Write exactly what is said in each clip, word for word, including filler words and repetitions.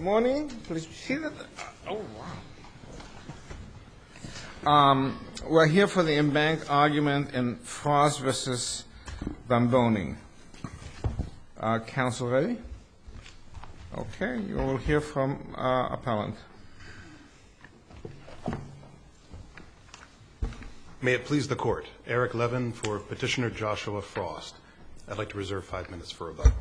morning. Please be seated. Oh, wow. Um, we're here for the in-bank argument in Frost versus Boening. Uh, counsel ready? Okay, you will hear from uh, appellant. May it please the court. Eric Levin for petitioner Joshua Frost. I'd like to reserve five minutes for rebuttal.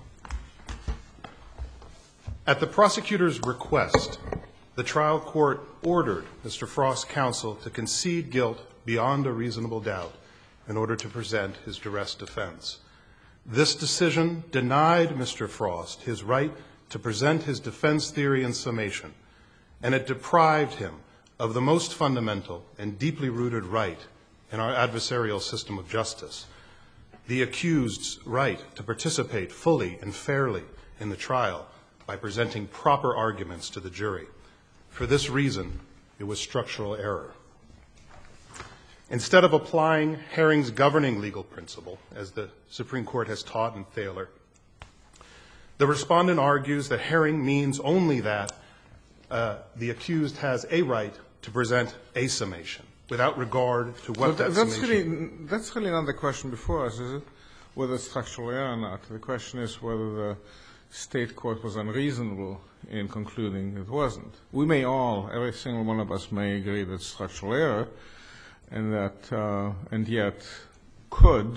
At the prosecutor's request, the trial court ordered Mister Frost's counsel to concede guilt beyond a reasonable doubt in order to present his duress defense. This decision denied Mister Frost his right to present his defense theory in summation, and it deprived him of the most fundamental and deeply rooted right in our adversarial system of justice, the accused's right to participate fully and fairly in the trial by presenting proper arguments to the jury. For this reason, it was structural error. Instead of applying Herring's governing legal principle, as the Supreme Court has taught in Thaler, the respondent argues that Herring means only that uh, the accused has a right to present a summation, without regard to what so that that's summation... Really, that's really not the question before us, is it? Whether it's structural error or not. The question is whether the state court was unreasonable in concluding it wasn't. We may all, every single one of us may agree that it's structural error, and that, uh, and yet could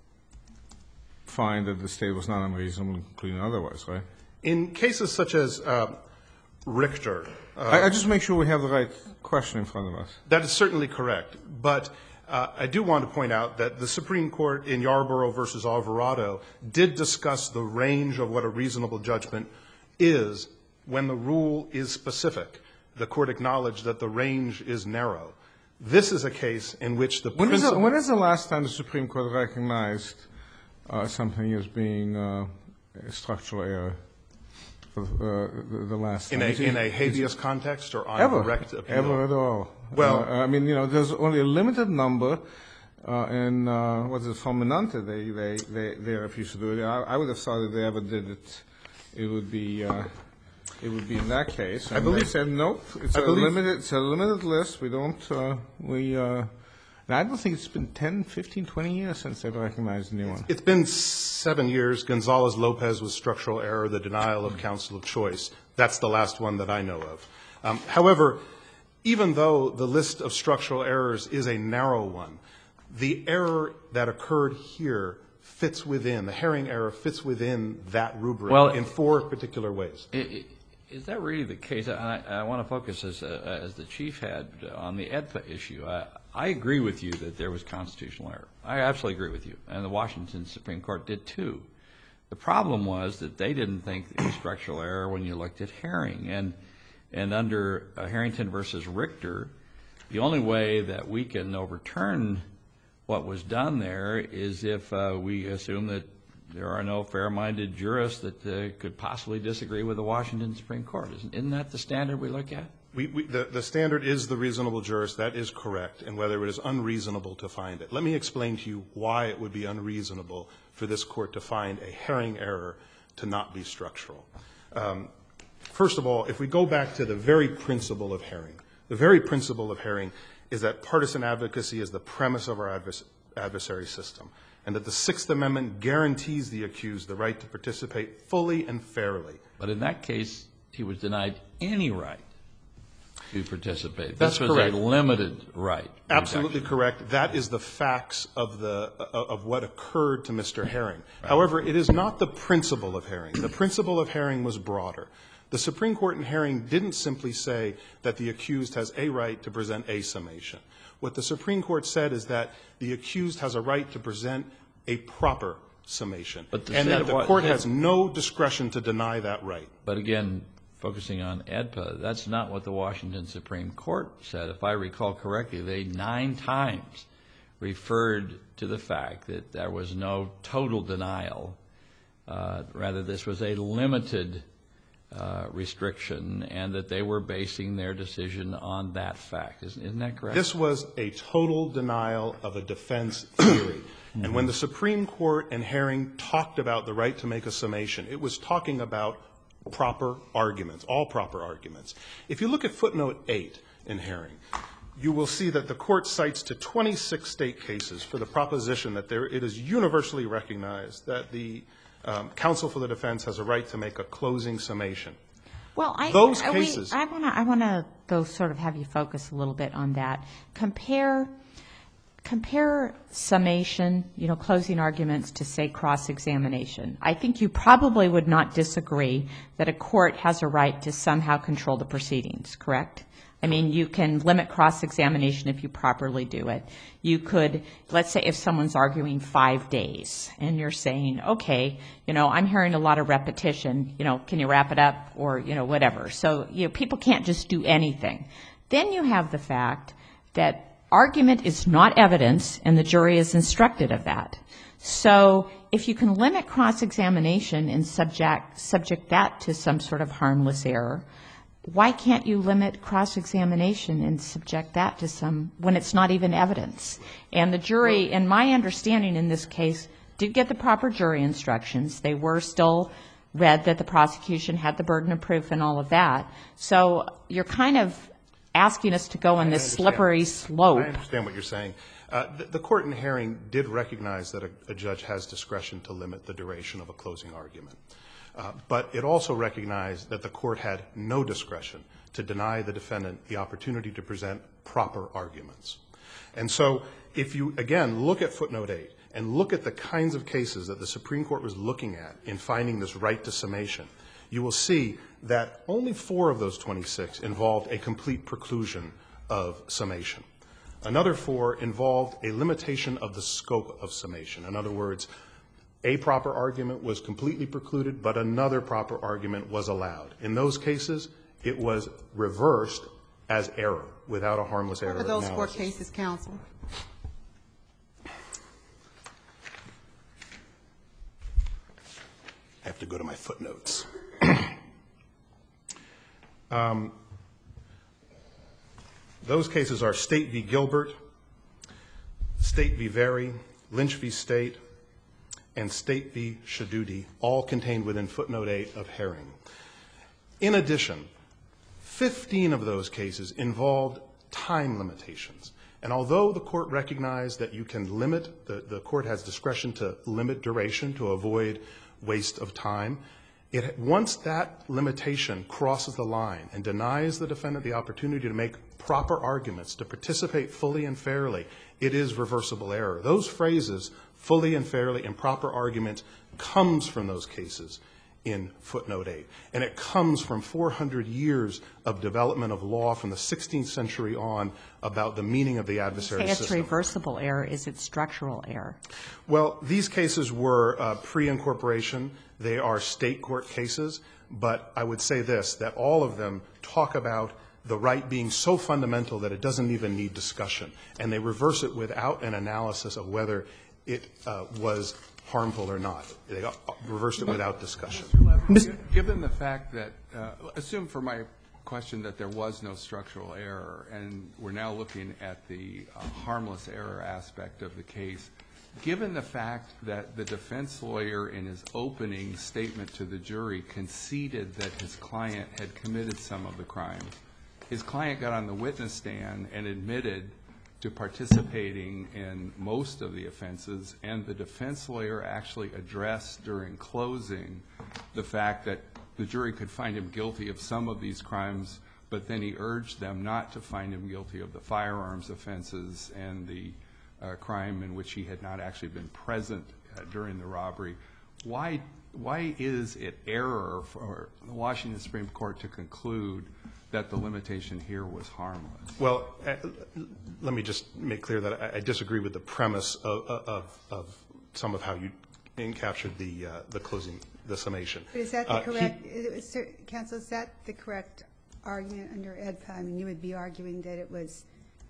find that the state was not unreasonable in concluding otherwise, right? In cases such as uh, Richter... Uh, I, I just make sure we have the right question in front of us. That is certainly correct, but uh, I do want to point out that the Supreme Court in Yarborough versus Alvarado did discuss the range of what a reasonable judgment is when the rule is specific. The court acknowledged that the range is narrow. This is a case in which the when principle... Is the, when is the last time the Supreme Court recognized uh, something as being uh, a structural error? For, uh, the, the last in time? a Is in it, a habeas context or on ever, direct appeal? Ever at all. Well, uh, I mean, you know, there's only a limited number, uh, and uh, what is it, Fulminante, they, they, they, they refused to do it. I, I would have thought if they ever did it, it would be... Uh, It would be in that case. And I believe, they said, nope, it's I a believe, limited, it's a limited list. We don't, uh, we, uh, and I don't think it's been ten, fifteen, twenty years since they've recognized a new one. It's been seven years. Gonzalez-Lopez was structural error, the denial of counsel of choice. That's the last one that I know of. Um, however, even though the list of structural errors is a narrow one, the error that occurred here fits within, the Herring error fits within that rubric well, in four particular ways. It, it, Is that really the case? I, I want to focus, as, uh, as the Chief had, on the E D P A issue. I, I agree with you that there was constitutional error. I absolutely agree with you, and the Washington Supreme Court did too. The problem was that they didn't think it was structural error when you looked at Herring. And, and under uh, Harrington versus Richter, the only way that we can overturn what was done there is if uh, we assume that there are no fair-minded jurists that uh, could possibly disagree with the Washington Supreme Court. Isn't, isn't that the standard we look at? We, we, the, the standard is the reasonable jurist. That is correct, and whether it is unreasonable to find it. Let me explain to you why it would be unreasonable for this court to find a Herring error to not be structural. Um, first of all, if we go back to the very principle of Herring, the very principle of Herring is that partisan advocacy is the premise of our advers adversary system, and that the Sixth Amendment guarantees the accused the right to participate fully and fairly. But in that case, he was denied any right to participate. That's this was correct. a limited right. Absolutely reduction. correct. That is the facts of, the, uh, of what occurred to Mister Herring. Right. However, it is not the principle of Herring. The principle of Herring was broader. The Supreme Court in Herring didn't simply say that the accused has a right to present a summation. What the Supreme Court said is that the accused has a right to present a proper summation, and that the court has no discretion to deny that right. But again, focusing on E D P A, that's not what the Washington Supreme Court said. If I recall correctly, they nine times referred to the fact that there was no total denial. Uh, rather, this was a limited Uh, restriction, and that they were basing their decision on that fact. Isn't, isn't that correct? This was a total denial of a defense theory. Mm-hmm. And when the Supreme Court in Herring talked about the right to make a summation, it was talking about proper arguments, all proper arguments. If you look at footnote eight in Herring, you will see that the court cites to twenty-six state cases for the proposition that there, it is universally recognized that the um, counsel for the defense has a right to make a closing summation. Well, I, Those I, cases. We, I want to I want to go sort of have you focus a little bit on that. Compare compare summation, you know, closing arguments to, say, cross-examination. I think you probably would not disagree that a court has a right to somehow control the proceedings, correct? I mean, you can limit cross-examination if you properly do it. You could, let's say if someone's arguing five days and you're saying, okay, you know, I'm hearing a lot of repetition, you know, can you wrap it up or, you know, whatever. So, you know, people can't just do anything. Then you have the fact that argument is not evidence and the jury is instructed of that. So if you can limit cross-examination and subject, subject that to some sort of harmless error, why can't you limit cross-examination and subject that to some, when it's not even evidence? And the jury, in my understanding in this case, did get the proper jury instructions. They were still read that the prosecution had the burden of proof and all of that. So you're kind of asking us to go on this slippery slope. I understand what you're saying. Uh, the, the court in Herring did recognize that a, a judge has discretion to limit the duration of a closing argument. Uh, but it also recognized that the court had no discretion to deny the defendant the opportunity to present proper arguments. And so if you, again, look at footnote eight and look at the kinds of cases that the Supreme Court was looking at in finding this right to summation, you will see that only four of those twenty-six involved a complete preclusion of summation. Another four involved a limitation of the scope of summation. In other words, a proper argument was completely precluded, but another proper argument was allowed. In those cases, it was reversed as error without a harmless error analysis. What are those four cases, counsel? I have to go to my footnotes. um, those cases are State v. Gilbert, State v. Very, Lynch v. State, and State v. Shadudi, all contained within footnote eight of Herring. In addition, fifteen of those cases involved time limitations. And although the court recognized that you can limit, the, the court has discretion to limit duration to avoid waste of time, it, once that limitation crosses the line and denies the defendant the opportunity to make proper arguments, to participate fully and fairly, it is reversible error. Those phrases, fully and fairly and proper argument, comes from those cases in footnote eight. And it comes from four hundred years of development of law from the sixteenth century on about the meaning of the adversary Say it's system. reversible error. Is it structural error? Well, these cases were uh, pre-incorporation. They are state court cases. But I would say this, that all of them talk about the right being so fundamental that it doesn't even need discussion. And they reverse it without an analysis of whether it uh, was harmful or not. They uh, reversed it without discussion. Mister Levin, given the fact that, uh, assume for my question that there was no structural error, and we're now looking at the uh, harmless error aspect of the case, given the fact that the defense lawyer in his opening statement to the jury conceded that his client had committed some of the crimes, his client got on the witness stand and admitted to participating in most of the offenses, and the defense lawyer actually addressed during closing the fact that the jury could find him guilty of some of these crimes, but then he urged them not to find him guilty of the firearms offenses and the uh, crime in which he had not actually been present uh, during the robbery. Why, why is it error for the Washington Supreme Court to conclude that the limitation here was harmless? Well, uh, let me just make clear that I, I disagree with the premise of, of, of some of how you encaptured the uh, the closing, the summation. But is that the uh, correct, he, sir, counsel, is that the correct argument under E D P A? I mean, you would be arguing that it was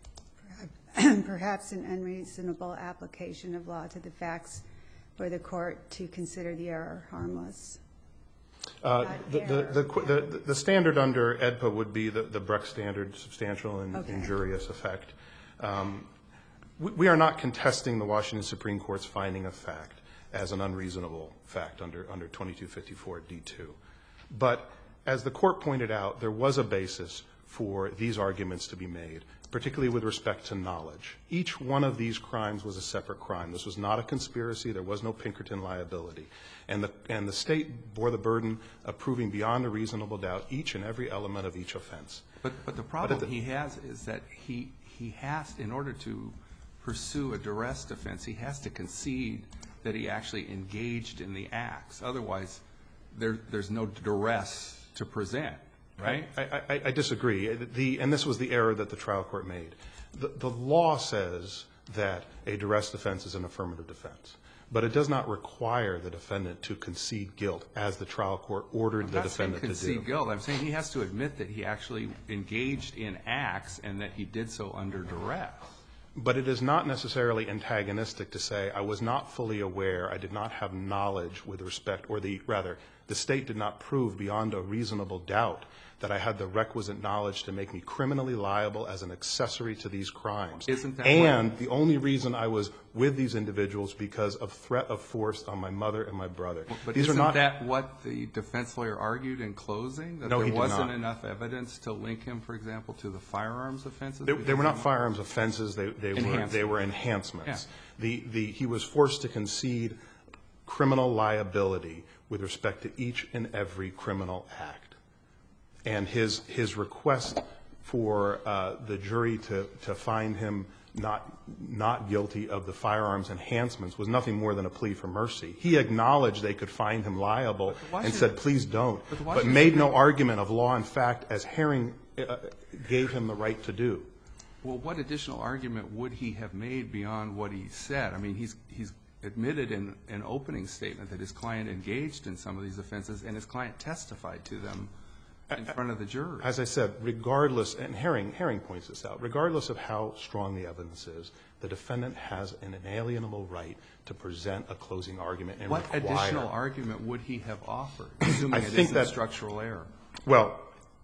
perhaps, perhaps an unreasonable application of law to the facts for the court to consider the error harmless. Uh, the, the, the, the, the standard under E D P A would be the, the Brecht standard, substantial and okay. injurious effect. Um, we, we are not contesting the Washington Supreme Court's finding of fact as an unreasonable fact under, under twenty-two fifty-four D two. But as the Court pointed out, there was a basis for these arguments to be made, particularly with respect to knowledge. Each one of these crimes was a separate crime. This was not a conspiracy. There was no Pinkerton liability. And the, and the State bore the burden of proving beyond a reasonable doubt each and every element of each offense. But, but the problem but the, he has is that he, he has, in order to pursue a duress defense, he has to concede that he actually engaged in the acts. Otherwise, there, there's no duress to present. Right? I, I, I disagree. The, and this was the error that the trial court made. The, the law says that a duress defense is an affirmative defense, but it does not require the defendant to concede guilt, as the trial court ordered I'm the defendant to do. I'm not saying concede guilt. I'm saying he has to admit that he actually engaged in acts and that he did so under duress. But it is not necessarily antagonistic to say, I was not fully aware, I did not have knowledge with respect, or the, rather, the State did not prove beyond a reasonable doubt that I had the requisite knowledge to make me criminally liable as an accessory to these crimes. Isn't that and what? The only reason I was with these individuals because of threat of force on my mother and my brother. Well, but these isn't are not, that what the defense lawyer argued in closing? That no, there he did wasn't not. enough evidence to link him, for example, to the firearms offenses? They, they were not firearms offenses. They, they were they were enhancements. Yeah. The, the, he was forced to concede criminal liability with respect to each and every criminal act. And his, his request for uh, the jury to, to find him not, not guilty of the firearms enhancements was nothing more than a plea for mercy. He acknowledged they could find him liable and said, please don't, but, but made no argument of law and fact as Herring uh, gave him the right to do. Well, what additional argument would he have made beyond what he said? I mean, he's, he's admitted in an opening statement that his client engaged in some of these offenses and his client testified to them in front of the jury. As I said, regardless, and Herring, Herring points this out, regardless of how strong the evidence is, the defendant has an inalienable right to present a closing argument and what require. What additional argument would he have offered, assuming I it think isn't that, structural error? Well,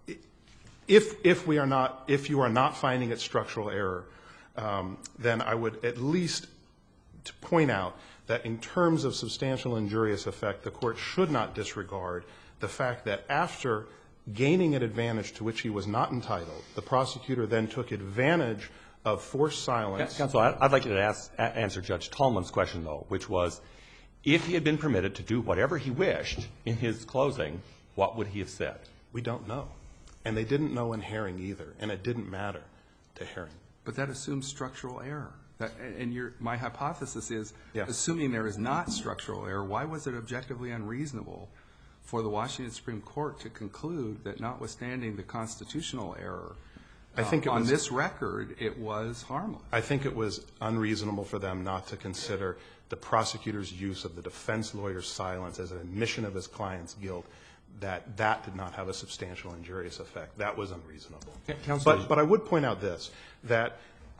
if, if we are not, if you are not finding it structural error, um, then I would at least to point out that in terms of substantial injurious effect, the Court should not disregard the fact that after gaining an advantage to which he was not entitled, the prosecutor then took advantage of forced silence. Counsel, I'd like you to ask, answer Judge Tallman's question, though, which was, if he had been permitted to do whatever he wished in his closing, what would he have said? We don't know. And they didn't know in Herring either, and it didn't matter to Herring. But that assumes structural error. That, and your, my hypothesis is, yes. assuming there is not structural error, why was it objectively unreasonable for the Washington Supreme Court to conclude that notwithstanding the constitutional error, I think uh, it on was, this record, it was harmless? I think it was unreasonable for them not to consider the prosecutor's use of the defense lawyer's silence as an admission of his client's guilt, that that did not have a substantial injurious effect. That was unreasonable. Yeah, Counsel, but, but I would point out this, that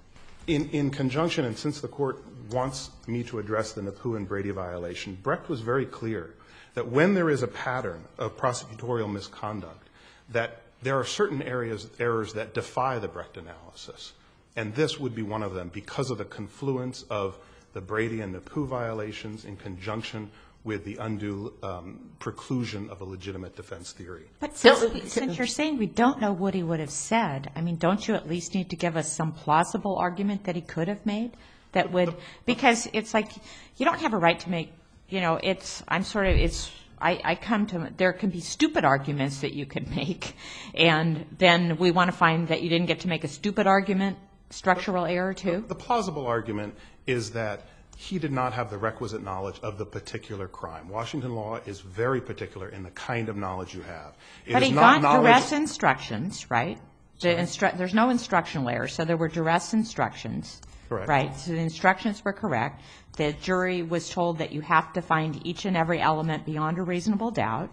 in, in conjunction, and since the Court wants me to address the Napu and Brady violation, Brecht was very clear that when there is a pattern of prosecutorial misconduct, that there are certain areas, errors that defy the Brecht analysis. And this would be one of them because of the confluence of the Brady and Napu violations in conjunction with the undue um, preclusion of a legitimate defense theory. But since, we, since you're saying we don't know what he would have said, I mean, don't you at least need to give us some plausible argument that he could have made that would, because it's like, you don't have a right to make, you know, it's, I'm sort of, it's, I, I come to, there can be stupid arguments that you can make, and then we want to find that you didn't get to make a stupid argument, structural error too? The, the plausible argument is that he did not have the requisite knowledge of the particular crime. Washington law is very particular in the kind of knowledge you have. It but is he not got knowledge duress instructions, right? The instru- there's no instructional error, so there were duress instructions. Correct. Right, so the instructions were correct. The jury was told that you have to find each and every element beyond a reasonable doubt,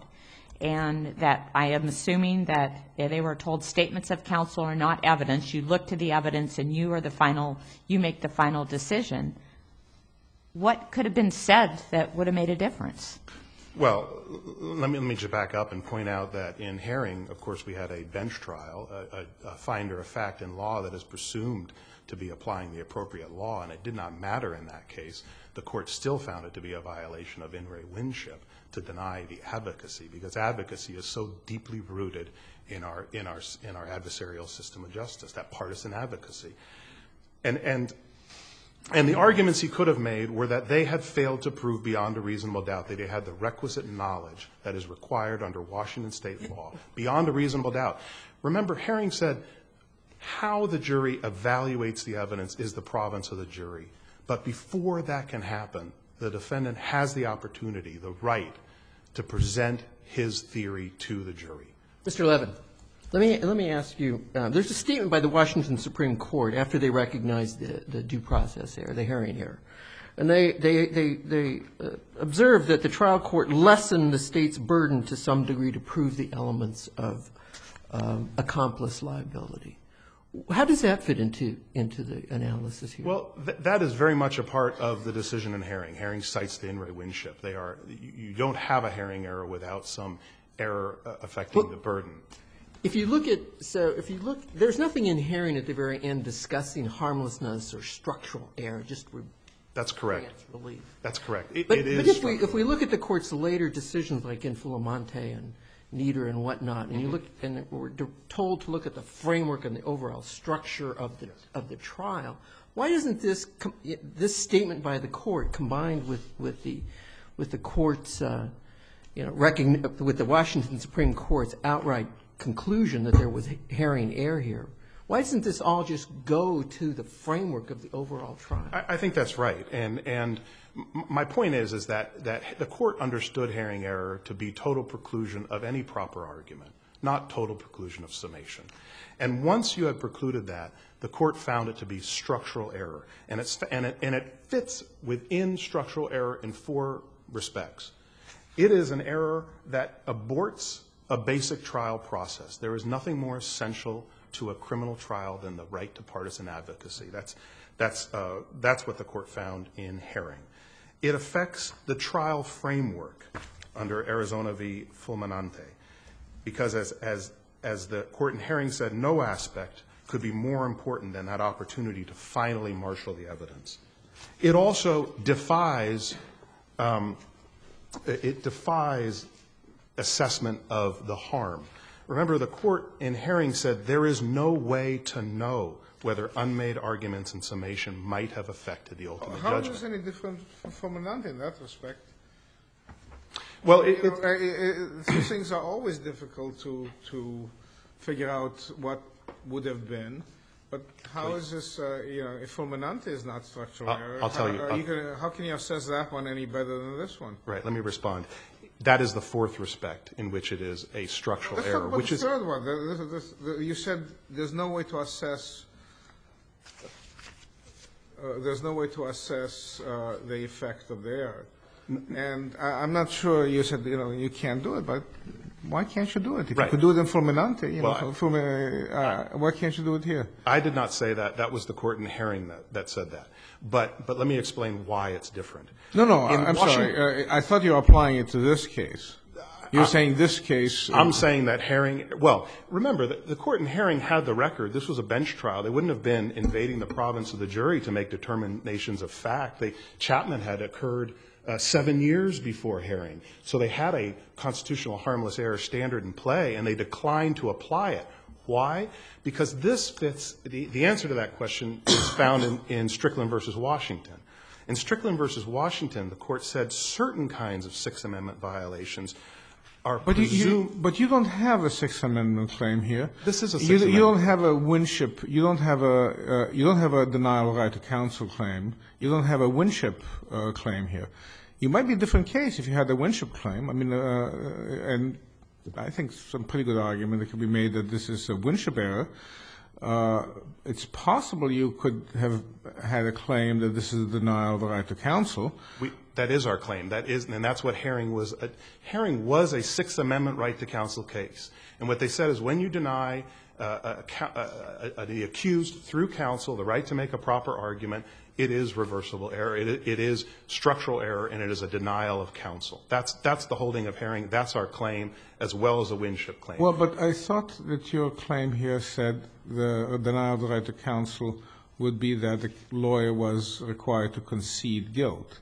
and that I am assuming that they were told statements of counsel are not evidence. You look to the evidence and you are the final, you make the final decision. What could have been said that would have made a difference? Well, let me, let me just back up and point out that in Herring, of course, we had a bench trial, a, a, a finder of fact in law that is presumed to be applying the appropriate law, and it did not matter in that case. The court still found it to be a violation of in re Winship to deny the advocacy, because advocacy is so deeply rooted in our in our in our adversarial system of justice, that partisan advocacy. And and and the arguments he could have made were that they had failed to prove beyond a reasonable doubt that they had the requisite knowledge that is required under Washington state law, beyond a reasonable doubt. Remember, Herring said how the jury evaluates the evidence is the province of the jury. But before that can happen, the defendant has the opportunity, the right, to present his theory to the jury. Mister Levin, let me, let me ask you, uh, there's a statement by the Washington Supreme Court after they recognized the, the due process error, the Herring error. And they, they, they, they uh, observed that the trial court lessened the state's burden to some degree to prove the elements of um, accomplice liability. How does that fit into into the analysis here? Well, th that is very much a part of the decision in Herring. Herring cites the in re Winship. They are you, you don't have a Herring error without some error uh, affecting well, the burden. If you look at so if you look, there's nothing in Herring at the very end discussing harmlessness or structural error. Just that's correct. Relief. That's correct. It, but, it is. But if we if we look at the court's later decisions, like in Fulamonte and Nieder and whatnot, and you look, and we're told to look at the framework and the overall structure of the of the trial. Why doesn't this this statement by the court, combined with with the with the court's, uh, you know, recogn with the Washington Supreme Court's outright conclusion that there was Herring error here, why doesn't this all just go to the framework of the overall trial? I, I think that's right, and and. My point is, is that, that the court understood Herring error to be total preclusion of any proper argument, not total preclusion of summation. And once you had precluded that, the court found it to be structural error. And, it's, and, it, and it fits within structural error in four respects. It is an error that aborts a basic trial process. There is nothing more essential to a criminal trial than the right to partisan advocacy. That's, that's, uh, that's what the court found in Herring. It affects the trial framework under Arizona v. Fulminante, because as, as, as the court in Herring said, no aspect could be more important than that opportunity to finally marshal the evidence. It also defies, um, it defies assessment of the harm. Remember, the court in Herring said there is no way to know whether unmade arguments and summation might have affected the ultimate How judgment. How is this any different from Fulminante in that respect? Well, it, you know, it, it, these things are always difficult to to figure out what would have been. But how Wait. is this? Uh, you know, if Fulminante is not structural I'll, error, I'll tell how, you. Are you gonna, how can you assess that one any better than this one? Right. Let me respond. That is the fourth respect in which it is a structural Let's error. talk about which the is third one. The, the, the, the, you said there's no way to assess. Uh, there's no way to assess uh, the effect of the error. And I, I'm not sure, you said, you know, you can't do it, but why can't you do it? If right. you could do it in Fulminante, you well, know, from, uh, uh, why can't you do it here? I did not say that. That was the court in Herring that, that said that. But, but let me explain why it's different. No, no, in I'm Washington, sorry. Uh, I thought you were applying it to this case. You're I, saying this case. I'm uh, saying that Herring, well, remember, the, the court in Herring had the record. This was a bench trial. They wouldn't have been invading the province of the jury to make determinations of fact. They, Chapman had occurred uh, seven years before Herring. So they had a constitutional harmless error standard in play, and they declined to apply it. Why? Because this fits, the, the answer to that question is found in, in Strickland versus Washington. In Strickland versus Washington, the court said certain kinds of Sixth Amendment violations are but you, presumed. you, but you don't have a Sixth Amendment claim here. This is a Sixth you, Amendment. You don't have a Winship. You don't have a. Uh, you don't have a denial of right to counsel claim. You don't have a Winship uh, claim here. You might be a different case if you had a Winship claim. I mean, uh, and I think some pretty good argument that could be made that this is a Winship error. Uh, it's possible you could have had a claim that this is a denial of the right to counsel. We, that is our claim. That is, and that's what Herring was. A, Herring was a Sixth Amendment right to counsel case. And what they said is when you deny uh, a, a, a, the accused through counsel the right to make a proper argument, it is reversible error. It, it is structural error, and it is a denial of counsel. That's, that's the holding of Herring. That's our claim, as well as a Winship claim. Well, but I thought that your claim here said the denial of the right to counsel would be that the lawyer was required to concede guilt.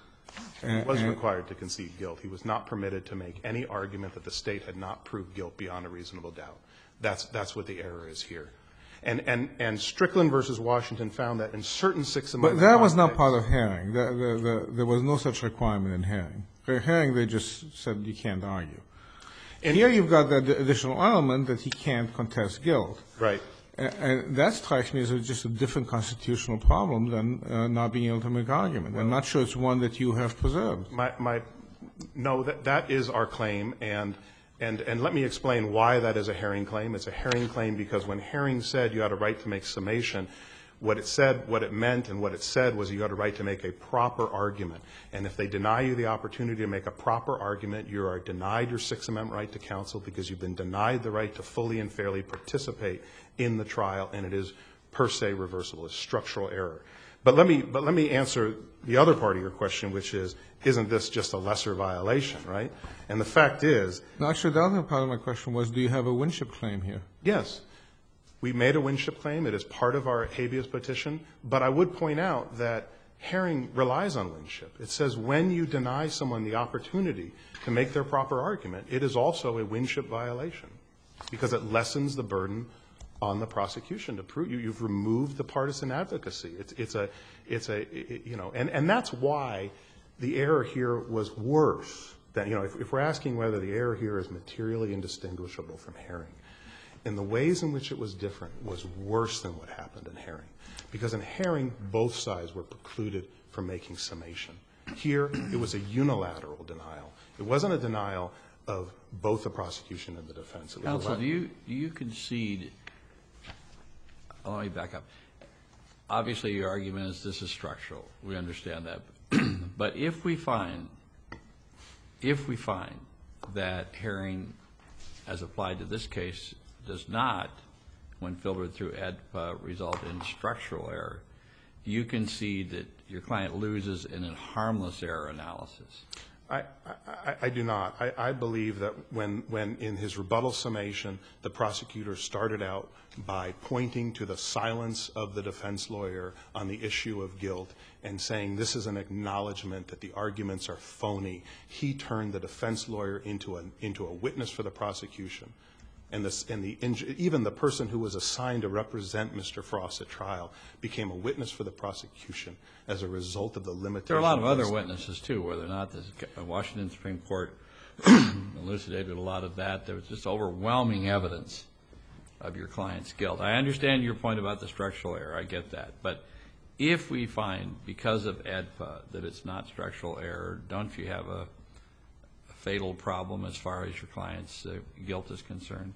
He was required to concede guilt. He was not permitted to make any argument that the state had not proved guilt beyond a reasonable doubt. That's, that's what the error is here. And, and, and Strickland versus Washington found that in certain Sixth Amendment But that was not contexts- part of Herring. The, the, the, there was no such requirement in Herring. For Herring, they just said you can't argue. And here you've got that additional element that he can't contest guilt. Right. And, and that strikes me as a, just a different constitutional problem than uh, not being able to make argument. I'm not sure it's one that you have preserved. My, my, no, that, that is our claim, and, and, and let me explain why that is a Herring claim. It's a Herring claim because when Herring said you had a right to make summation, what it said, what it meant, and what it said was you had a right to make a proper argument. And if they deny you the opportunity to make a proper argument, you are denied your Sixth Amendment right to counsel because you've been denied the right to fully and fairly participate in the trial, and it is per se reversible. It's structural error. But let me, but let me answer the other part of your question, which is, isn't this just a lesser violation, right? And the fact is... No, actually, the other part of my question was, do you have a Winship claim here? Yes. We made a Winship claim. It is part of our habeas petition. But I would point out that Herring relies on Winship. It says when you deny someone the opportunity to make their proper argument, it is also a Winship violation because it lessens the burden on the prosecution to prove you. You've removed the partisan advocacy. It's, it's a, it's a, it, you know, and, and that's why the error here was worse than, you know, if, if we're asking whether the error here is materially indistinguishable from Herring, in the ways in which it was different was worse than what happened in Herring. Because in Herring, both sides were precluded from making summation. Here, it was a unilateral denial. It wasn't a denial of both the prosecution and the defense. It was Counsel, a, do you, do you concede, oh, let me back up. Obviously, your argument is this is structural. We understand that. But if we find, if we find that Herring, as applied to this case, does not, when filtered through E D P A, result in structural error, do you concede that your client loses in a harmless error analysis? I, I, I do not. I, I believe that when, when in his rebuttal summation, the prosecutor started out by pointing to the silence of the defense lawyer on the issue of guilt and saying this is an acknowledgement that the arguments are phony, he turned the defense lawyer into a, into a witness for the prosecution. And, this, and the, even the person who was assigned to represent Mister Frost at trial became a witness for the prosecution as a result of the limitations. There are a lot of other witnesses, too, whether or not the Washington Supreme Court elucidated a lot of that. There was just overwhelming evidence of your client's guilt. I understand your point about the structural error. I get that. But if we find, because of E D P A, that it's not structural error, don't you have a fatal problem as far as your client's uh, guilt is concerned?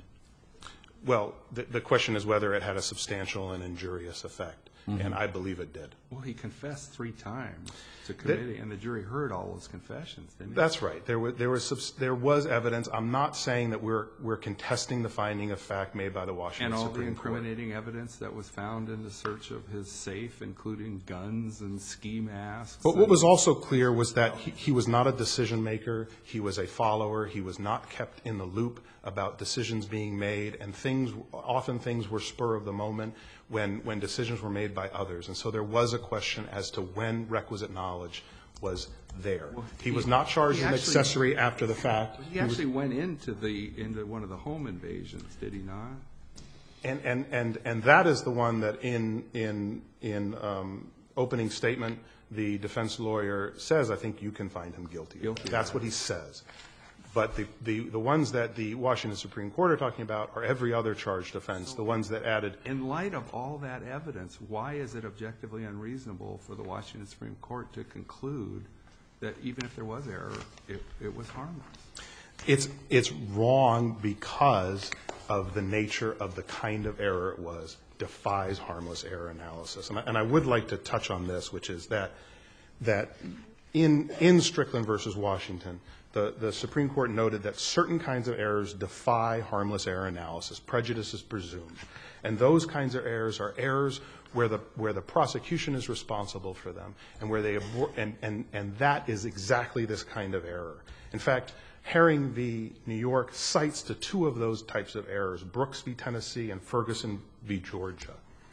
Well, the, the question is whether it had a substantial and injurious effect, Mm-hmm. and I believe it did. Well, he confessed three times to committee, and the jury heard all those confessions, didn't they? That's right. There was, there was, subs- there was evidence. I'm not saying that we're, we're contesting the finding of fact made by the Washington And all the Supreme Court. incriminating evidence that was found in the search of his safe, including guns and ski masks. But what and- was also clear was that he, he was not a decision maker. He was a follower. He was not kept in the loop about decisions being made, and things, often things were spur of the moment when, when decisions were made by others. And so there was a question as to when requisite knowledge was there. Well, he, was not charged he as an actually- accessory after the fact. He actually went into the into one of the home invasions, did he not? And, and, and, and that is the one that in, in, in um, opening statement, the defense lawyer says, I think you can find him guilty. Guilty, That's right. what he says. But the, the, the ones that the Washington Supreme Court are talking about are every other charged offense, the ones that added. In light of all that evidence, why is it objectively unreasonable for the Washington Supreme Court to conclude that even if there was error, it, it was harmless? It's, it's wrong because of the nature of the kind of error it was, defies harmless error analysis. And I, and I would like to touch on this, which is that, that in, in Strickland versus Washington, the, the Supreme Court noted that certain kinds of errors defy harmless error analysis. Prejudice is presumed. And those kinds of errors are errors where the, where the prosecution is responsible for them, and where they abor- and, and, and that is exactly this kind of error. In fact, Herring v. New York cites to two of those types of errors, Brooks v. Tennessee and Ferguson v. Georgia.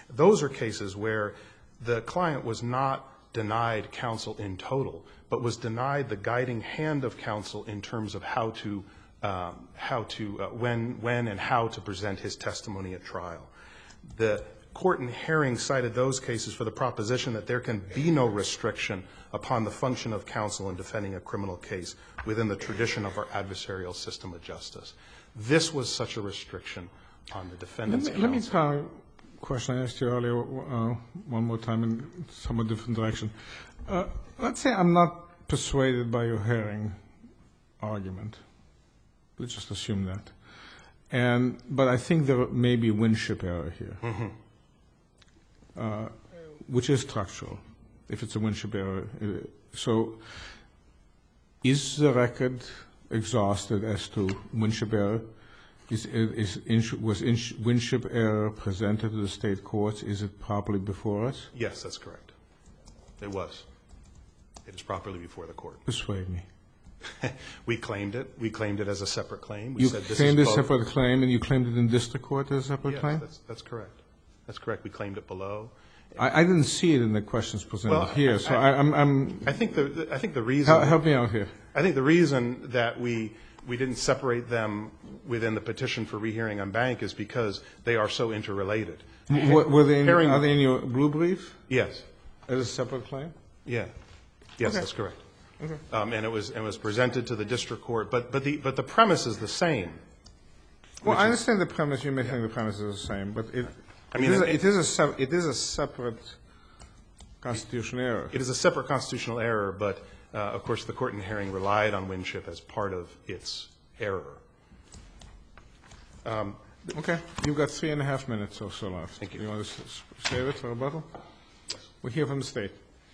Those are cases where the client was not denied counsel in total, but was denied the guiding hand of counsel in terms of how to, um, how to, uh, when, when and how to present his testimony at trial. The court in Herring cited those cases for the proposition that there can be no restriction upon the function of counsel in defending a criminal case within the tradition of our adversarial system of justice. This was such a restriction on the defendant's let me, let me counsel. try a question I asked you earlier uh, one more time in somewhat different direction. Uh, let's say I'm not persuaded by your Herring argument. Let's just assume that. And, but I think there may be Winship error here, Mm-hmm. uh, which is structural, if it's a Winship error. Uh, so is the record exhausted as to Winship error? Is, is, is, was Winship error presented to the state courts? Is it properly before us? Yes, that's correct. It was. It is properly before the court. Persuade me. We claimed it. We claimed it as a separate claim. We You said this claimed is a both- separate claim, and you claimed it in district court as a separate Yes, claim? that's, that's correct. That's correct. We claimed it below. I, I didn't see it in the questions presented Well, here, so I- I, I'm, I'm I think the I think the reason help, help me out here. I think the reason that we we didn't separate them within the petition for rehearing on banc is because they are so interrelated. Were, were they in, Herring- are they in your blue brief Yes. as a separate claim? Yeah. Yes, Okay. that's correct. Um, and it was and was presented to the district court, but but the but the premise is the same. Well, which I is- understand the premise. You're making the premise is the same, but it, I mean, it, is, a, it- it is a sep- it is a separate constitutional error. It is a separate constitutional error, but uh, of course the court in Herring relied on Winship as part of its error. Um, Okay, you've got three and a half minutes or so left. Thank you. You want to s- s- save it for rebuttal? We'll hear from the state.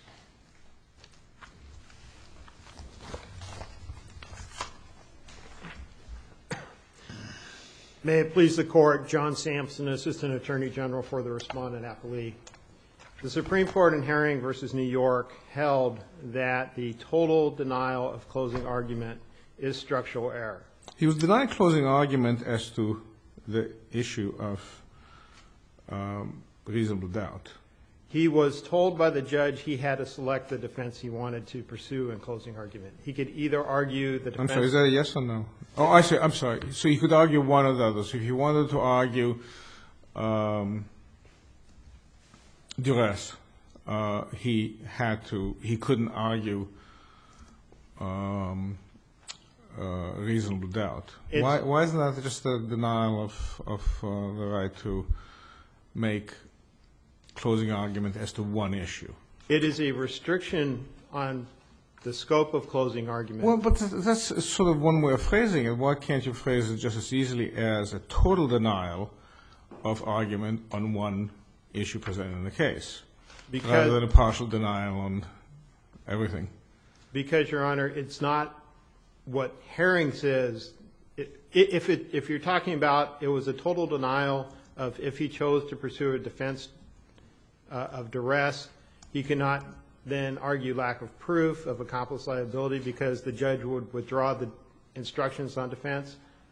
May it please the Court, John Sampson, Assistant Attorney General for the Respondent Appellee. The Supreme Court in Herring versus New York held that the total denial of closing argument is structural error. He was denied closing argument as to the issue of um, reasonable doubt. He was told by the judge he had to select the defense he wanted to pursue in closing argument. He could either argue the I'm defense... sorry, is that a yes or no? Oh, I see, I'm sorry. So you could argue one or the other. So if you wanted to argue um, duress, uh, he had to, he couldn't argue um, uh, reasonable doubt. It's- Why, why isn't that just a denial of, of uh, the right to make closing argument as to one issue? It is a restriction on the scope of closing argument. Well, but th- that's sort of one way of phrasing it. Why can't you phrase it just as easily as a total denial of argument on one issue presented in the case, Because- rather than a partial denial on everything? Because, Your Honor, it's not what Herring says. It- If, it, if you're talking about it was a total denial of if he chose to pursue a defense uh, of duress, he cannot then argue lack of proof of accomplice liability because the judge would withdraw the instructions on defense.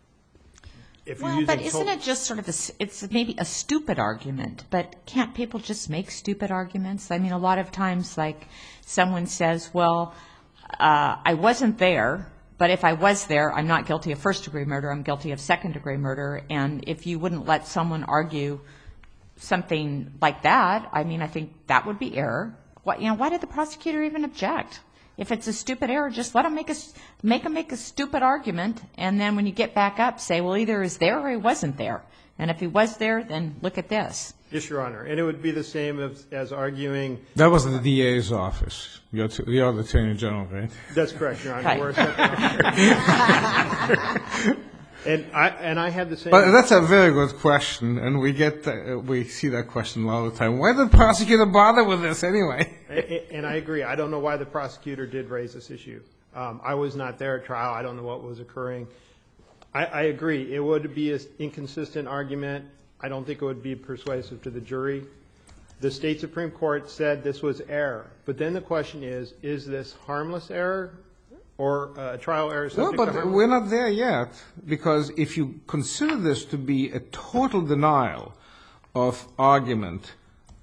If you're Well, using but isn't tot- it just sort of a, s- it's maybe a stupid argument, but can't people just make stupid arguments? I mean, a lot of times, like, someone says, well, uh, I wasn't there, but if I was there, I'm not guilty of first-degree murder, I'm guilty of second-degree murder, and if you wouldn't let someone argue something like that, I mean, I think that would be error. What, you know, why did the prosecutor even object? If it's a stupid error, just let him make a, s- make him make a stupid argument, and then when you get back up, say, well, either he's there or he wasn't there. And if he was there, then look at this. Yes, Your Honor. And it would be the same as, as arguing. That was the D A's office. You're, t- you're the Attorney General, right? That's correct, Your Honor. Right. We're a separate officer. And I, and I had the same. But that's a very good question, and we get uh, we see that question all the time. Why did the prosecutor bother with this anyway? A- And I agree. I don't know why the prosecutor did raise this issue. Um, I was not there at trial. I don't know what was occurring. I, I agree. It would be an inconsistent argument. I don't think it would be persuasive to the jury. The state Supreme Court said this was error. But then the question is, is this harmless error or a trial error No, subject to but harmless? we're not there yet, because if you consider this to be a total denial of argument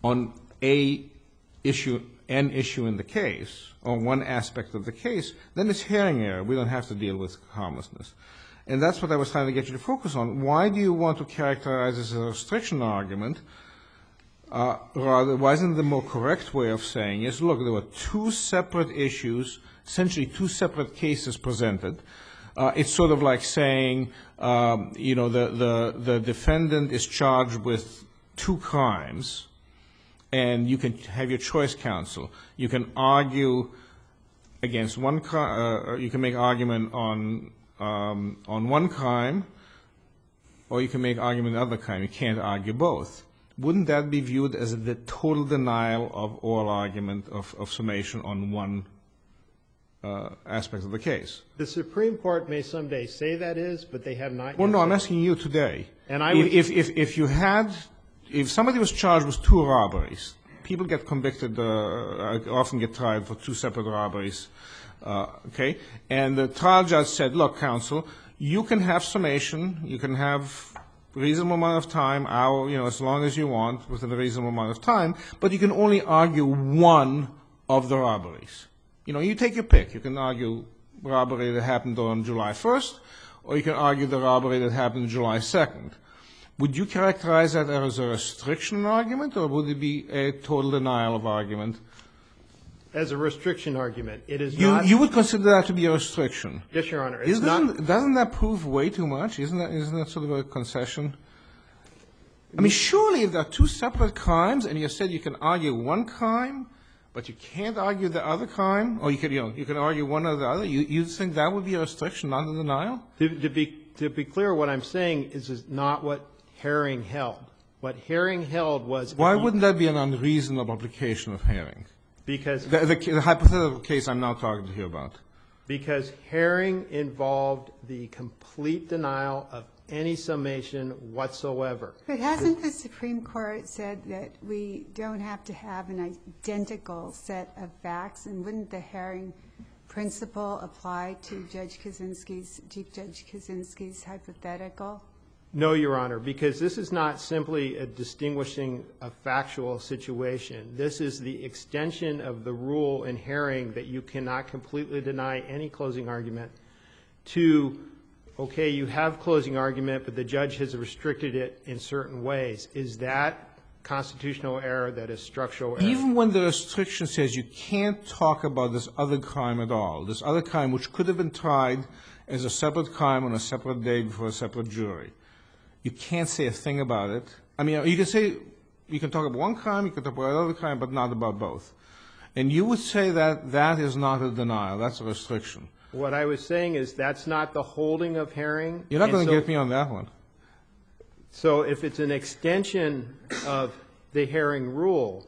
on a issue, an issue in the case, or one aspect of the case, then it's hearing error. We don't have to deal with harmlessness. And that's what I was trying to get you to focus on. Why do you want to characterize this as a restriction argument? Uh, rather, why isn't the more correct way of saying is, look, there were two separate issues, essentially two separate cases presented. Uh, it's sort of like saying, um, you know, the, the, the defendant is charged with two crimes, and you can have your choice counsel. You can argue against one crime, uh, you can make argument on, um, on one crime, or you can make argument on the other crime. You can't argue both. Wouldn't that be viewed as the total denial of oral argument of, of summation on one uh, aspect of the case? The Supreme Court may someday say that is, but they have not. Well, yet no, I'm said asking you today. And I if, would, if, if, if you had, if somebody was charged with two robberies, people get convicted, uh, often get tried for two separate robberies, uh, okay? And the trial judge said, look, counsel, you can have summation, you can have reasonable amount of time, hour, you know, as long as you want, within a reasonable amount of time, but you can only argue one of the robberies. You know, you take your pick. You can argue robbery that happened on July first, or you can argue the robbery that happened July second. Would you characterize that as a restriction argument, or would it be a total denial of argument? as a restriction argument. It is You, not. you would consider that to be a restriction? Yes, Your Honor. It's Isn't, not. doesn't that prove way too much? Isn't that, isn't that sort of a concession? I mean, surely if there are two separate crimes and you said you can argue one crime, but you can't argue the other crime, or you can, you know, you can argue one or the other, you, you think that would be a restriction, not a denial? To, to be to be clear, what I'm saying is, is not what Herring held. What Herring held was. Why wouldn't that be an unreasonable application of Herring? Because The, the, the hypothetical case I'm now talking to you about. Because Herring involved the complete denial of any summation whatsoever. But hasn't the Supreme Court said that we don't have to have an identical set of facts, and wouldn't the Herring principle apply to Judge Kaczynski's, Chief Judge Kaczynski's hypothetical? No, Your Honor, because this is not simply a distinguishing a factual situation. This is the extension of the rule in Herring that you cannot completely deny any closing argument to, okay, you have closing argument, but the judge has restricted it in certain ways. Is that constitutional error that is structural error? Even when the restriction says you can't talk about this other crime at all, this other crime which could have been tried as a separate crime on a separate day before a separate jury, you can't say a thing about it. I mean, you can say, you can talk about one crime, you can talk about another crime, but not about both. And you would say that that is not a denial, that's a restriction. What I was saying is that's not the holding of Herring. You're not and going to so- get me on that one. So if it's an extension of the Herring rule,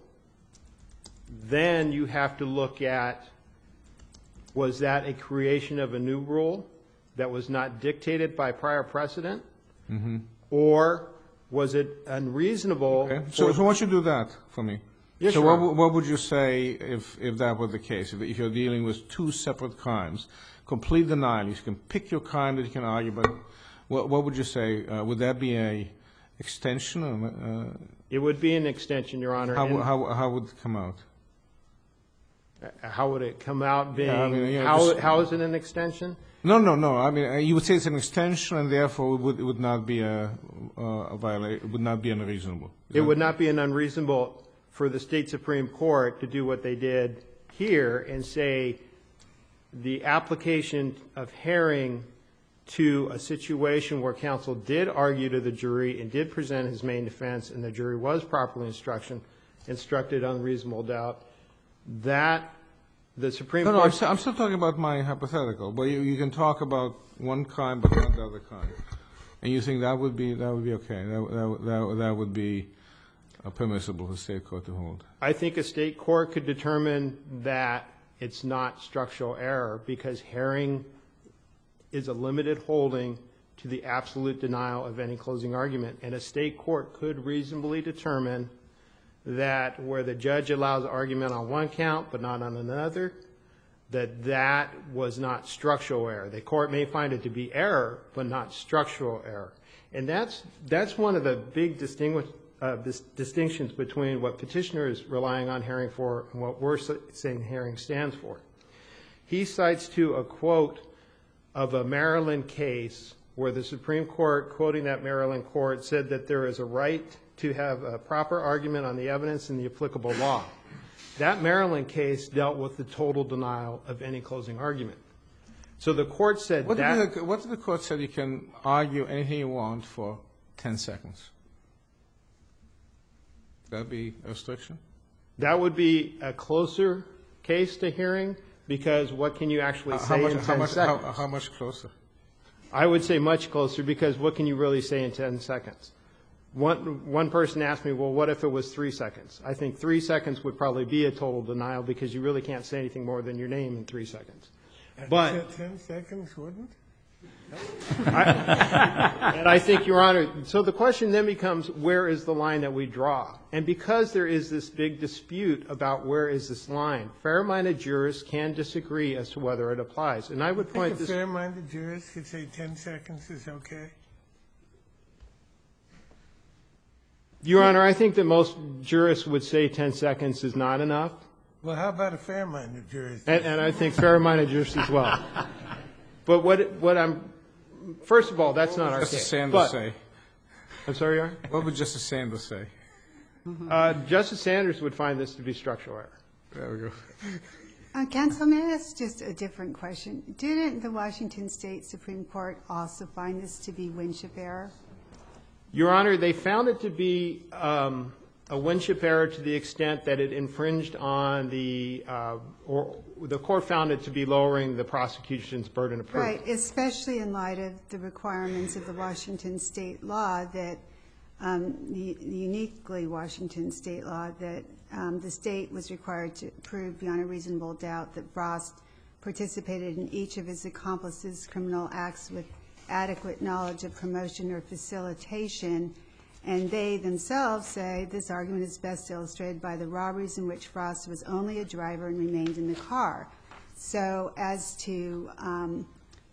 then you have to look at, was that a creation of a new rule that was not dictated by prior precedent? Mm-hmm. Or was it unreasonable? Okay. So, for- so why don't you do that for me? Yes, so Your what, Honor. would- what would you say if, if that were the case? If, if you're dealing with two separate crimes, complete denial, you can pick your crime that you can argue, but what, what would you say? Uh, would that be a extension? Or, uh, It would be an extension, Your Honor. how, and how, how would it come out? how would it come out being, Yeah, I mean, you know, how, just- how is it an extension? No, no, no. I mean, uh, you would say it's an extension, and therefore it would, it would not be a, uh, a violation. It would not be unreasonable. Is It that- would not be an unreasonable for the state Supreme Court to do what they did here and say the application of Herring to a situation where counsel did argue to the jury and did present his main defense and the jury was properly instruction, instructed on reasonable doubt, that the Supreme No, no, I'm Court... still, I'm still talking about my hypothetical, where you, you can talk about one crime but not the other crime. And you think that would be, that would be okay? That, that, that, that would be uh, permissible for state court to hold? I think a state court could determine that it's not structural error because Herring is a limited holding to the absolute denial of any closing argument. And a state court could reasonably determine that where the judge allows argument on one count but not on another, that that was not structural error. The court may find it to be error but not structural error. And that's, that's one of the big distinguish, uh, dis- distinctions between what petitioner is relying on Herring for and what we're saying Herring stands for. He cites to a quote of a Maryland case where the Supreme Court, quoting that Maryland court, said that there is a right to have a proper argument on the evidence and the applicable law. That Maryland case dealt with the total denial of any closing argument. So the court said What that... Did the, what did the court say? You can argue anything you want for ten seconds. That would be a restriction? That would be a closer case to Herring, because what can you actually How say much, in how ten much, seconds? how, how much closer? I would say much closer, because what can you really say in ten seconds? One, one person asked me, well, what if it was three seconds? I think three seconds would probably be a total denial, because you really can't say anything more than your name in three seconds. But ten seconds wouldn't? I, and I think, Your Honor, so the question then becomes, where is the line that we draw? And because there is this big dispute about where is this line, fair-minded jurists can disagree as to whether it applies. And I would I point think a this... fair-minded jurist could say ten seconds is okay. Your Honor, I think that most jurists would say ten seconds is not enough. Well, how about a fair-minded jurist? And, and I think fair-minded jurists as well. But what, what I'm... First of all, that's not our Justice case. Sanders But- say? I'm sorry, Your Honor? What would Justice Sanders say? Uh, Justice Sanders would find this to be structural error. There we go. Uh, Counsel, may I ask just a different question? Didn't the Washington State Supreme Court also find this to be Winship error? Your Honor, they found it to be um, a Winship error to the extent that it infringed on the, uh, or the court found it to be lowering the prosecution's burden of proof. Right, especially in light of the requirements of the Washington State law that, um, the, the uniquely Washington State law, that um, the state was required to prove beyond a reasonable doubt that Frost participated in each of his accomplices' criminal acts with adequate knowledge of promotion or facilitation, and they themselves say this argument is best illustrated by the robberies in which Frost was only a driver and remained in the car. So as to um,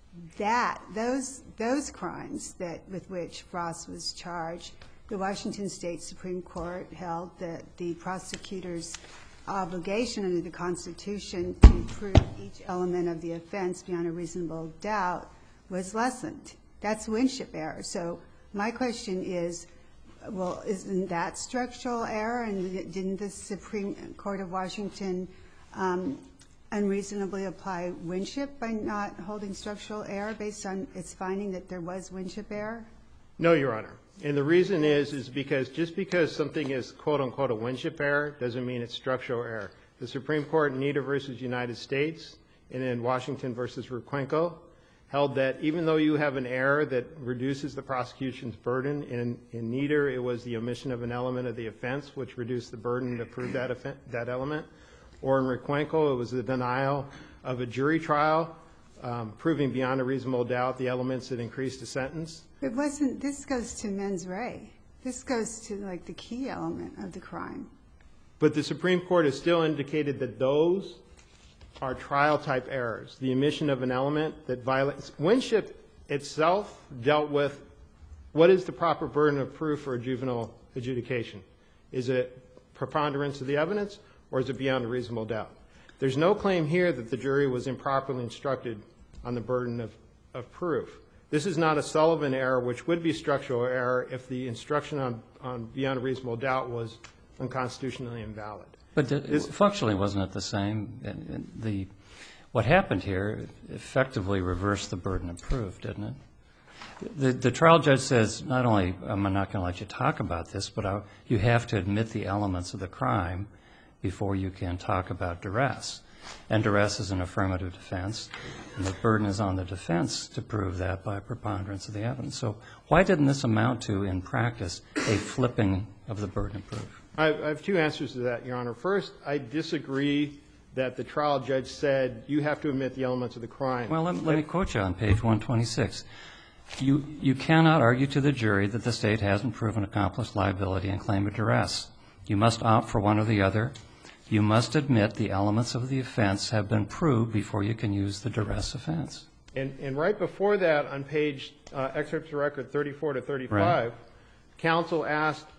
that, those those crimes that with which Frost was charged, the Washington State Supreme Court held that the prosecutor's obligation under the Constitution to prove each element of the offense beyond a reasonable doubt was lessened. That's Winship error. So my question is, well, isn't that structural error? And didn't the Supreme Court of Washington um, unreasonably apply Winship by not holding structural error based on its finding that there was Winship error? No, Your Honor. And the reason is, is because just because something is quote-unquote a Winship error doesn't mean it's structural error. The Supreme Court in Nieder versus United States and in Washington versus Ruquenco held that even though you have an error that reduces the prosecution's burden, in, in Nieder it was the omission of an element of the offense which reduced the burden to prove that, offen- that element, or in Ruquenco it was the denial of a jury trial um, proving beyond a reasonable doubt the elements that increased the sentence. It wasn't, this goes to mens rea. This goes to like the key element of the crime. But the Supreme Court has still indicated that those are trial-type errors, the omission of an element that violates. Winship itself dealt with what is the proper burden of proof for a juvenile adjudication. Is it preponderance of the evidence, or is it beyond a reasonable doubt? There's no claim here that the jury was improperly instructed on the burden of, of proof. This is not a Sullivan error, which would be structural error if the instruction on, on beyond a reasonable doubt was unconstitutionally invalid. But the, functionally, wasn't it the same? And, and the, what happened here effectively reversed the burden of proof, didn't it? The, the trial judge says, not only am I not going to let you talk about this, but I, you have to admit the elements of the crime before you can talk about duress. And duress is an affirmative defense, and the burden is on the defense to prove that by preponderance of the evidence. So why didn't this amount to, in practice, a flipping of the burden of proof? I have two answers to that, Your Honor. First, I disagree that the trial judge said you have to admit the elements of the crime. Well, let, let me quote you on page one twenty-six. You, you cannot argue to the jury that the state hasn't proven accomplice liability and claim of duress. You must opt for one or the other. You must admit the elements of the offense have been proved before you can use the duress offense. And, and right before that, on page uh, excerpts of record thirty-four to thirty-five, Right. counsel asked,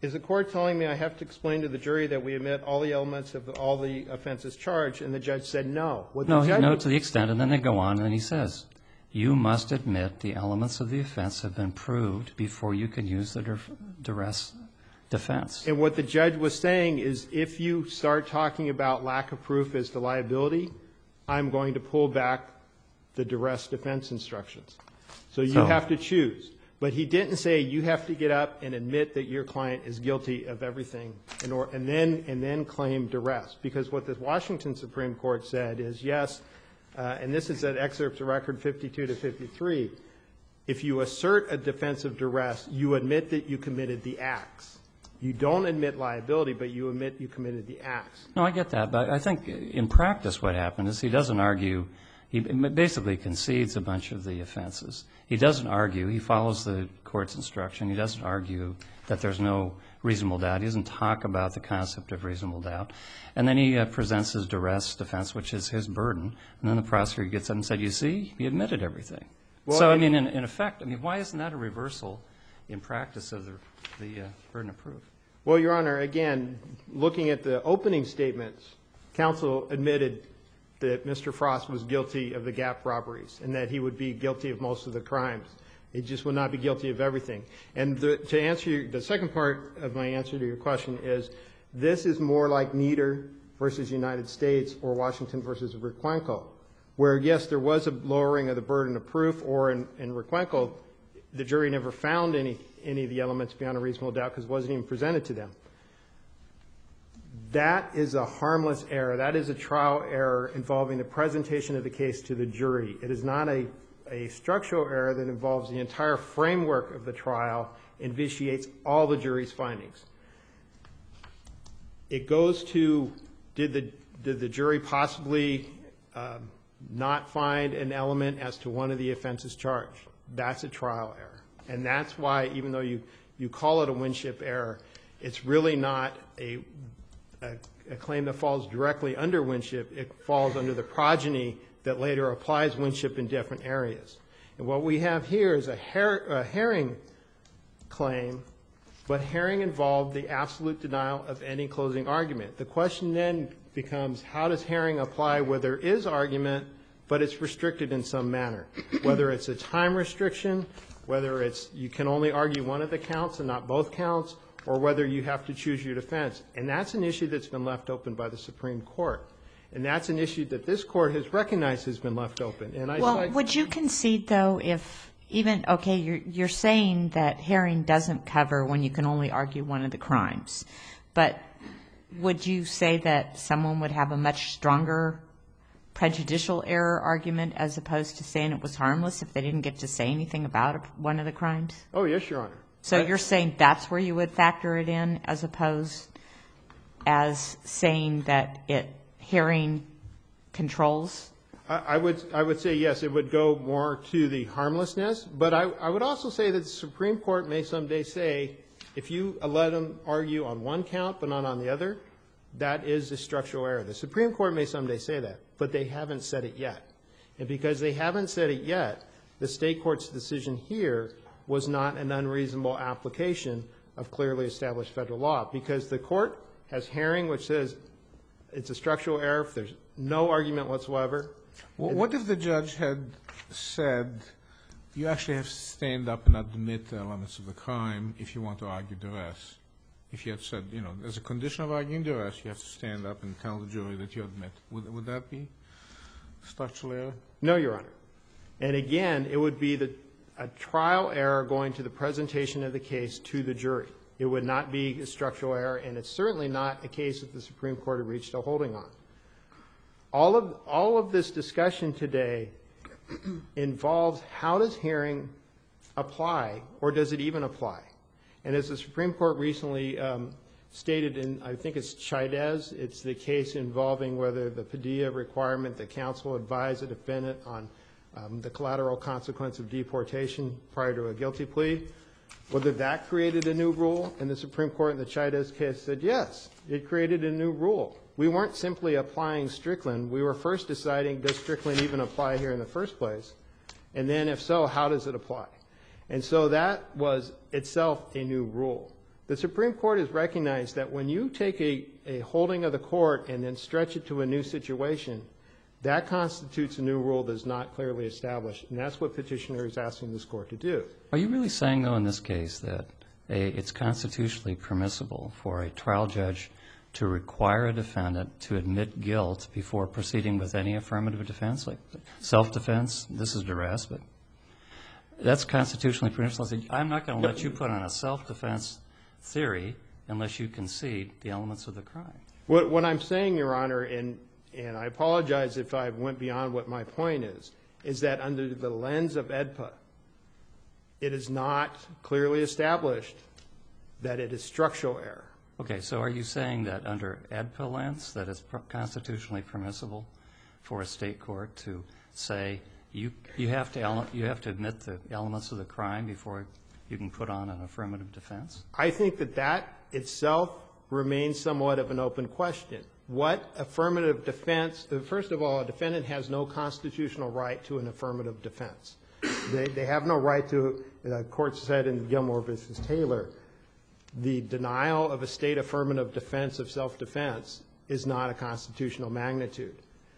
is the court telling me I have to explain to the jury that we admit all the elements of all the offenses charged? And the judge said no. What No, the he, judge no, to the extent, and then they go on, and he says, you must admit the elements of the offense have been proved before you can use the dur- duress defense. And what the judge was saying is if you start talking about lack of proof as to liability, I'm going to pull back the duress defense instructions. So you So- have to choose. But he didn't say you have to get up and admit that your client is guilty of everything and, or, and, then, and then claim duress. Because what the Washington Supreme Court said is, yes, uh, and this is at excerpts of record fifty-two to fifty-three, if you assert a defense of duress, you admit that you committed the acts. You don't admit liability, but you admit you committed the acts. No, I get that, but I think in practice what happened is he doesn't argue, he basically concedes a bunch of the offenses. He doesn't argue, he follows the court's instruction, he doesn't argue that there's no reasonable doubt, he doesn't talk about the concept of reasonable doubt, and then he uh, presents his duress defense, which is his burden, and then the prosecutor gets up and said, you see, he admitted everything. Well, so, I it- mean, in, in effect, I mean, why isn't that a reversal in practice of the, the uh, burden of proof? Well, Your Honor, again, looking at the opening statements, counsel admitted that Mister Frost was guilty of the Gap robberies and that he would be guilty of most of the crimes. He just would not be guilty of everything. And the, to answer your, the second part of my answer to your question is this is more like Nieder versus United States or Washington versus Requenco, where, yes, there was a lowering of the burden of proof, or in, in Requenco, the jury never found any, any of the elements beyond a reasonable doubt because it wasn't even presented to them. That is a harmless error. That is a trial error involving the presentation of the case to the jury. It is not a, a structural error that involves the entire framework of the trial and vitiates all the jury's findings. It goes to, did the, did the jury possibly um, not find an element as to one of the offenses charged? That's a trial error. And that's why, even though you, you call it a Winship error, it's really not a A, a claim that falls directly under Winship. It falls under the progeny that later applies Winship in different areas. And what we have here is a, her, a Herring claim, but Herring involved the absolute denial of any closing argument. The question then becomes, how does Herring apply where there is argument, but it's restricted in some manner? Whether it's a time restriction, whether it's you can only argue one of the counts and not both counts, or whether you have to choose your defense. And that's an issue that's been left open by the Supreme Court. And that's an issue that this Court has recognized has been left open. And I Well, cite- would you concede, though, if even, okay, you're, you're saying that Herring doesn't cover when you can only argue one of the crimes, but would you say that someone would have a much stronger prejudicial error argument as opposed to saying it was harmless if they didn't get to say anything about one of the crimes? Oh, yes, Your Honor. So I- you're saying that's where you would factor it in as opposed as saying that it, Herring controls? I, I would I would say yes, it would go more to the harmlessness, but I, I would also say that the Supreme Court may someday say, if you let them argue on one count but not on the other, that is a structural error. The Supreme Court may someday say that, but they haven't said it yet. And because they haven't said it yet, the state court's decision here was not an unreasonable application of clearly established federal law, because the court has Herring, which says it's a structural error if there's no argument whatsoever. Well, what if the judge had said, you actually have to stand up and admit the elements of the crime if you want to argue duress? If he had said, you know, as a condition of arguing duress, you have to stand up and tell the jury that you admit. Would, would that be structural error? No, Your Honor. And again, it would be the, a trial error going to the presentation of the case to the jury. It would not be a structural error, and it's certainly not a case that the Supreme Court had reached a holding on. All of, all of this discussion today involves how does Herring apply, or does it even apply? And as the Supreme Court recently um, stated in, I think it's Chaidez, it's the case involving whether the Padilla requirement that counsel advise a defendant on um, the collateral consequence of deportation prior to a guilty plea, whether that created a new rule. And the Supreme Court in the Chaidez case said, yes, it created a new rule. We weren't simply applying Strickland. We were first deciding, does Strickland even apply here in the first place? And then if so, how does it apply? And so that was itself a new rule. The Supreme Court has recognized that when you take a, a holding of the court and then stretch it to a new situation, that constitutes a new rule that is not clearly established, and that's what petitioner is asking this court to do. Are you really saying, though, in this case that a, it's constitutionally permissible for a trial judge to require a defendant to admit guilt before proceeding with any affirmative defense, like self-defense? This is duress, but that's constitutionally permissible. I'm not going to let you put on a self-defense theory unless you concede the elements of the crime. What, what I'm saying, Your Honor, and, and I apologize if I went beyond what my point is, is that under the lens of E D P A, it is not clearly established that it is structural error. Okay, so are you saying that under E D P A lens that it's constitutionally permissible for a state court to say you, you, have to ele you have to admit the elements of the crime before you can put on an affirmative defense? I think that that itself remains somewhat of an open question. What affirmative defense, first of all, a defendant has no constitutional right to an affirmative defense. They, they have no right to, the court said in Gilmore versus Taylor, the denial of a state affirmative defense of self-defense is not a constitutional magnitude.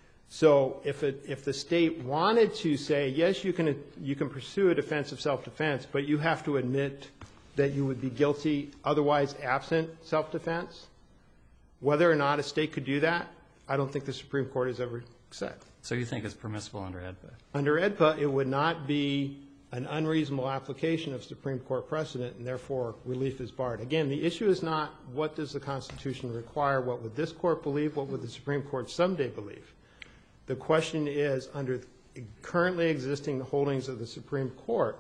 So if, it, if the state wanted to say, yes, you can, you can pursue a defense of self-defense, but you have to admit that you would be guilty otherwise absent self-defense, whether or not a state could do that, I don't think the Supreme Court has ever said. So you think it's permissible under E D P A? Under E D P A, it would not be an unreasonable application of Supreme Court precedent, and therefore relief is barred. Again, the issue is not what does the Constitution require, what would this court believe, what would the Supreme Court someday believe. The question is, under currently existing holdings of the Supreme Court,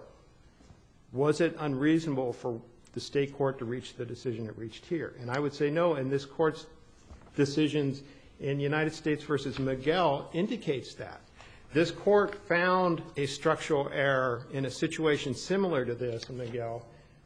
was it unreasonable for the state court to reach the decision it reached here? And I would say no, and this court's decisions in United States versus Miguel indicates that. This court found a structural error in a situation similar to this in Miguel,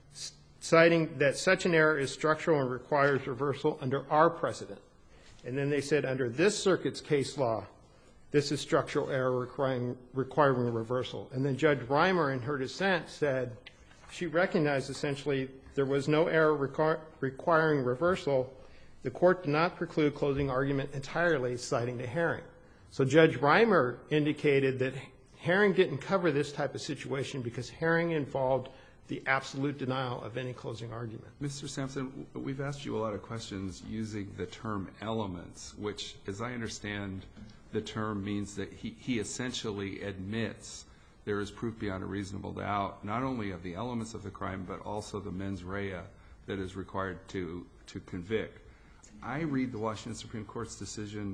citing that such an error is structural and requires reversal under our precedent. And then they said under this circuit's case law, this is structural error requiring, requiring a reversal. And then Judge Reimer, in her dissent, said she recognized essentially there was no error requir requiring reversal. The court did not preclude closing argument entirely, citing the Herring. So Judge Reimer indicated that Herring didn't cover this type of situation because Herring involved the absolute denial of any closing argument. Mister Sampson, we've asked you a lot of questions using the term elements, which, as I understand, the term means that he, he essentially admits there is proof beyond a reasonable doubt, not only of the elements of the crime, but also the mens rea that is required to, to convict. I read the Washington Supreme Court's decision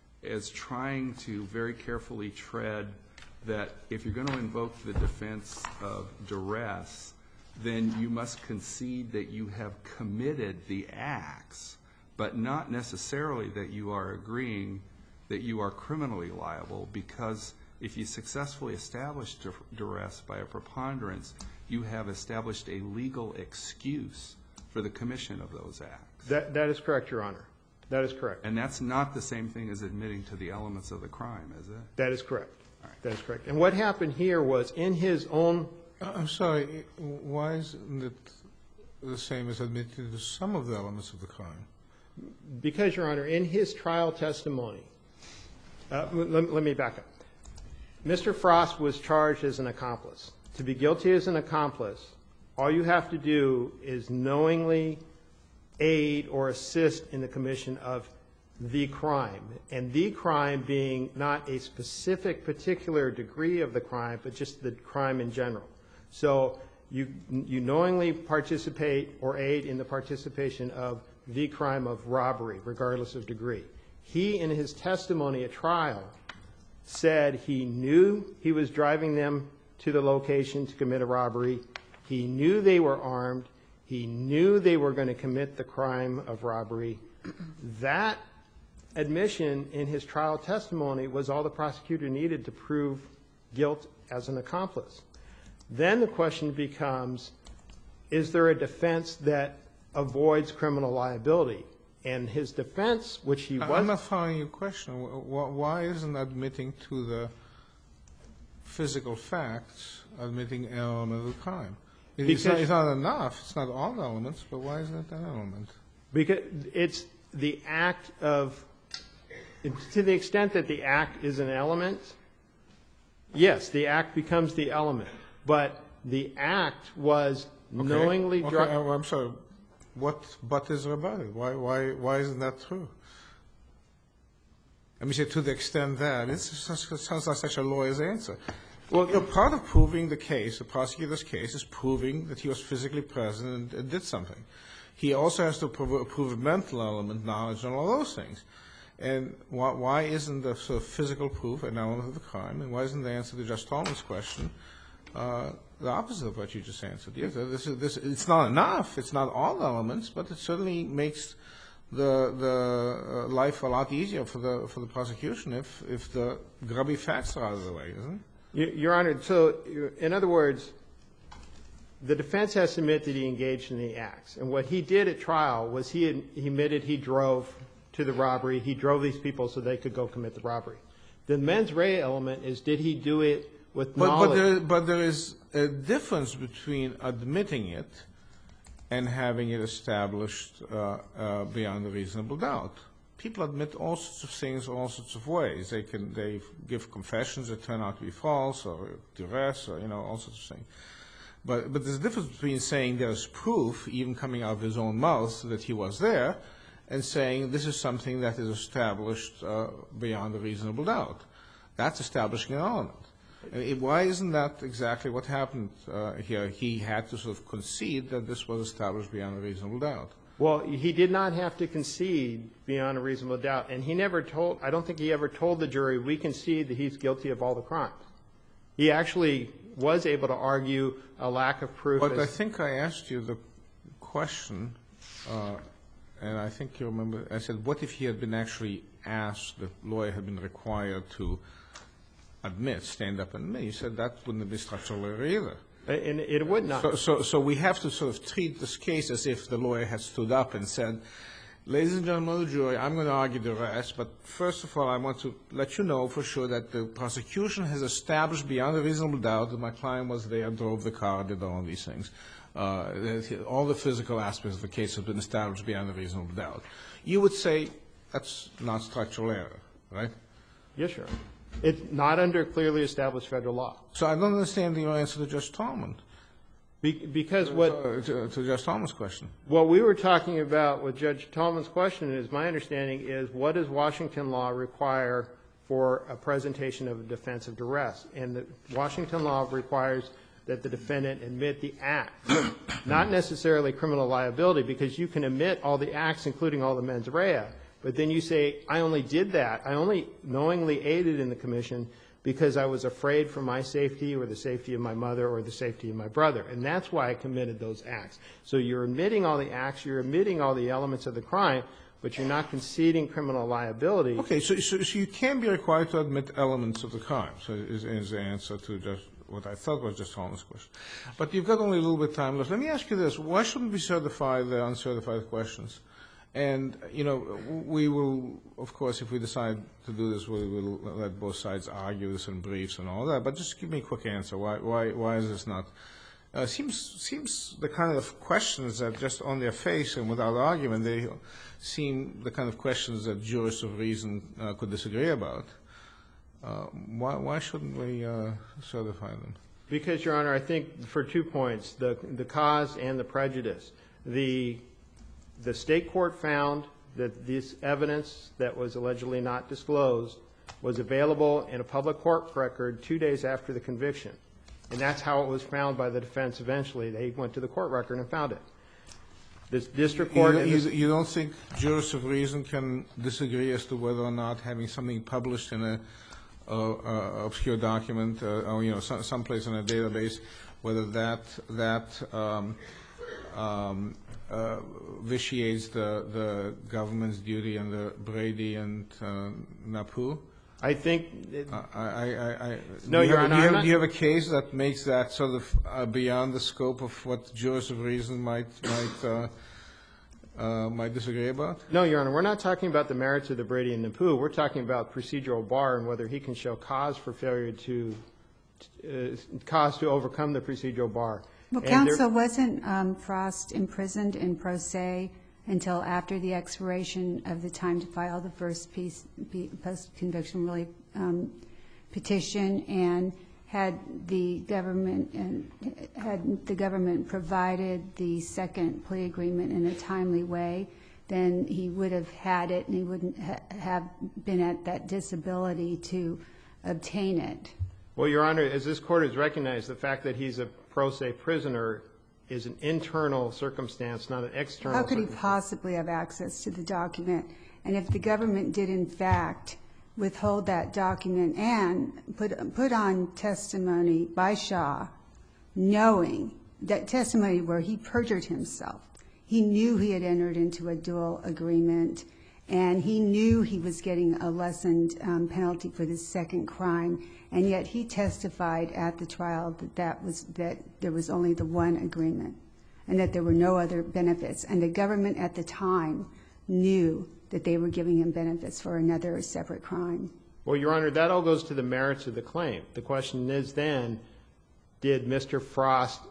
as trying to very carefully tread that if you're going to invoke the defense of duress, then you must concede that you have committed the acts, but not necessarily that you are agreeing that you are criminally liable, because if you successfully establish duress by a preponderance, you have established a legal excuse for the commission of those acts. That, that is correct, Your Honor. That is correct. And that's not the same thing as admitting to the elements of the crime, is it? That is correct. All right. That is correct. And what happened here was in his own... I'm sorry, why isn't it the same as admitting to some of the elements of the crime? Because, Your Honor, in his trial testimony, uh, let, let me back up. Mister Frost was charged as an accomplice. To be guilty as an accomplice, all you have to do is knowingly aid or assist in the commission of the crime, and the crime being not a specific particular degree of the crime, but just the crime in general. So you, you knowingly participate or aid in the participation of the crime of robbery, regardless of degree. He, in his testimony at trial, said he knew he was driving them to the location to commit a robbery. He knew they were armed. He knew they were going to commit the crime of robbery. That admission in his trial testimony was all the prosecutor needed to prove guilt as an accomplice. Then the question becomes, is there a defense that avoids criminal liability? And his defense, which he was... I'm not following your question. Why isn't admitting to the physical facts admitting an element of the crime? It's not, it's not enough. It's not all elements, but why isn't it an element? Because it's the act of, to the extent that the act is an element, yes, the act becomes the element. But the act was Okay. knowingly Okay, drug. I'm sorry. What but is there about it? Why why why isn't that true? Let me say to the extent that it sounds like such a lawyer's answer. Well, you know, part of proving the case, the prosecutor's case, is proving that he was physically present and, and did something. He also has to prove, prove a mental element, knowledge, and all those things. And why, why isn't the sort of physical proof an element of the crime? And why isn't the answer to Judge Tallman's question uh, the opposite of what you just answered? Yes, this is, this, it's not enough. It's not all elements, but it certainly makes the the uh, life a lot easier for the for the prosecution if if the grubby facts are out of the way, isn't it? Your Honor, so in other words, the defense has to admit that he engaged in the acts. And what he did at trial was he, he admitted he drove to the robbery. He drove these people so they could go commit the robbery. The mens rea element is, did he do it with But, knowledge? but, there, but there is a difference between admitting it and having it established uh, uh, beyond a reasonable doubt. People admit all sorts of things all sorts of ways. They can they give confessions that turn out to be false, or duress, or you know all sorts of things. But but there's a difference between saying there's proof, even coming out of his own mouth, that he was there, and saying this is something that is established uh, beyond a reasonable doubt. That's establishing an element. And it, why isn't that exactly what happened uh, here? He had to sort of concede that this was established beyond a reasonable doubt. Well, he did not have to concede beyond a reasonable doubt. And he never told, I don't think he ever told the jury, we concede that he's guilty of all the crimes. He actually was able to argue a lack of proof. But as, I think I asked you the question, uh, and I think you remember, I said, what if he had been actually asked, the lawyer had been required to admit, stand up and admit? You said that wouldn't be structural error either. and it would not. So, so, so we have to sort of treat this case as if the lawyer had stood up and said, ladies and gentlemen of the jury, I'm going to argue the rest, but first of all, I want to let you know for sure that the prosecution has established beyond a reasonable doubt that my client was there, drove the car, did all these things. Uh, that all the physical aspects of the case have been established beyond a reasonable doubt. You would say that's not structural error, right? Yes, Your Honor. It's not under clearly established federal law. So I don't understand your answer to Judge Tallman. Be, because what to, to, to Judge Tallman's question. What we were talking about with Judge Tallman's question is, my understanding is, what does Washington law require for a presentation of a defense of duress? And the Washington law requires that the defendant admit the act, not necessarily criminal liability, because you can admit all the acts, including all the mens rea, but then you say, I only did that, I only knowingly aided in the commission because I was afraid for my safety or the safety of my mother or the safety of my brother. And that's why I committed those acts. So you're admitting all the acts, you're admitting all the elements of the crime, but you're not conceding criminal liability. Okay, so, so, so you can be required to admit elements of the crime, so is, is the answer to just what I thought was just Tallman's question. But you've got only a little bit of time left. Let me ask you this. Why shouldn't we certify the uncertified questions? And, you know, we will, of course, if we decide to do this, we will let both sides argue this in briefs and all that. But just give me a quick answer. Why, why, why is this not? Uh, seems, seems the kind of questions that just on their face and without argument, they seem the kind of questions that jurists of reason uh, could disagree about. Uh, why, why shouldn't we uh, certify them? Because, Your Honor, I think for two points, the, the cause and the prejudice. The The state court found that this evidence that was allegedly not disclosed was available in a public court record two days after the conviction. And that's how it was found by the defense eventually. They went to the court record and found it. This district court... You, you, you don't think jurists of reason can disagree as to whether or not having something published in a uh, uh, obscure document uh, or, you know, some, someplace in a database, whether that, that um, um, Uh, vitiates the, the government's duty under Brady and uh, Napu? I think... It, uh, I, I, I, no, do you, Your have, Honor, do, you have, not, do you have a case that makes that sort of uh, beyond the scope of what jurists of reason might, might, uh, uh, might disagree about? No, Your Honor, we're not talking about the merits of the Brady and Napu. We're talking about procedural bar and whether he can show cause for failure to, uh, cause to overcome the procedural bar. Well, And there- counsel, wasn't um, Frost imprisoned in pro se until after the expiration of the time to file the first piece, post-conviction relief um, petition, and had the government and had the government provided the second plea agreement in a timely way, then he would have had it, and he wouldn't ha- have been at that disability to obtain it. Well, Your Honor, as this court has recognized, the fact that he's a pro se prisoner is an internal circumstance, not an external How could he circumstance. possibly have access to the document? And if the government did, in fact, withhold that document and put put on testimony by Shaw, knowing that testimony where he perjured himself, he knew he had entered into a dual agreement, and he knew he was getting a lessened um, penalty for the second crime, and yet he testified at the trial that that was that there was only the one agreement, and that there were no other benefits, and the government at the time knew that they were giving him benefits for another separate crime. Well, Your Honor, that all goes to the merits of the claim. The question is then, did Mister Frost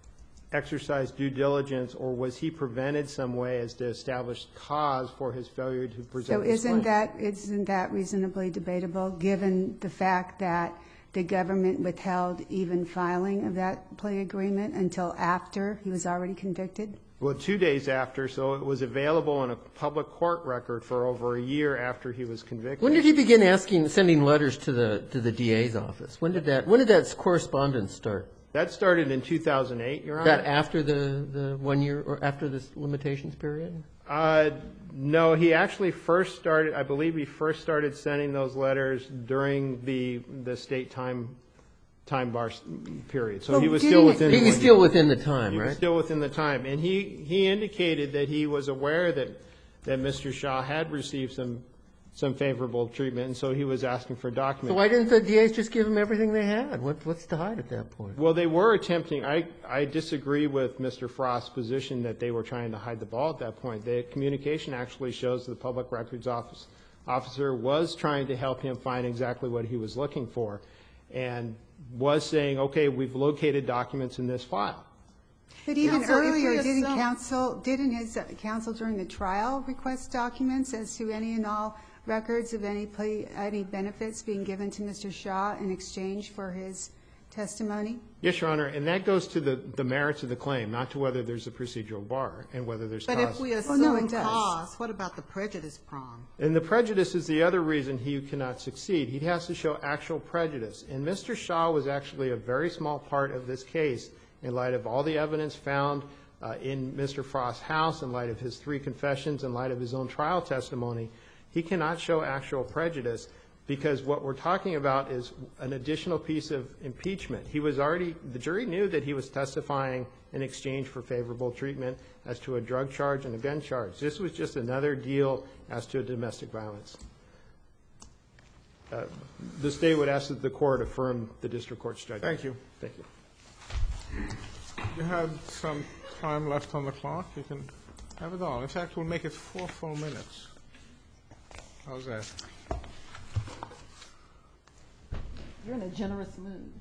exercise due diligence, or was he prevented some way as to establish cause for his failure to present So his isn't claim? that, isn't that reasonably debatable, given the fact that the government withheld even filing of that plea agreement until after he was already convicted? Well, two days after, so it was available in a public court record for over a year after he was convicted. When did he begin asking, sending letters to the to the D A's office? When did that when did that correspondence start? That started in two thousand eight, Your Honor. That after the, the one year or after this limitations period? Uh, no, he actually first started, I believe he first started sending those letters during the the state time time bar s- period. So Well, he was didn't still it- within He the was one still year. within the time, He was right? still within the time. And he, he indicated that he was aware that, that Mister Shaw had received some, some favorable treatment, and so he was asking for documents. So why didn't the D A's just give him everything they had? What, what's to hide at that point? Well, they were attempting, I, I disagree with Mister Frost's position that they were trying to hide the ball at that point. The communication actually shows the Public Records Office officer was trying to help him find exactly what he was looking for, and was saying, okay, we've located documents in this file. But even Counsel, if we earlier, didn't assume- counsel, didn't his uh, counsel during the trial request documents as to any and all records of any plea, any benefits being given to Mister Shaw in exchange for his testimony? Yes, Your Honor, and that goes to the, the merits of the claim, not to whether there's a procedural bar and whether there's But cause. if we Well, assume no, it does. cause, what about the prejudice prong? And the prejudice is the other reason he cannot succeed. He has to show actual prejudice. And Mister Shaw was actually a very small part of this case in light of all the evidence found uh, in Mister Frost's house, in light of his three confessions, in light of his own trial testimony. He cannot show actual prejudice because what we're talking about is an additional piece of impeachment. He was already, the jury knew that he was testifying in exchange for favorable treatment as to a drug charge and a gun charge. This was just another deal as to a domestic violence. Uh, The State would ask that the Court affirm the district court's judgment. Thank you. Thank you. You had some time left on the clock. You can have it all. In fact, we'll make it four full minutes. How's that? You're in a generous mood.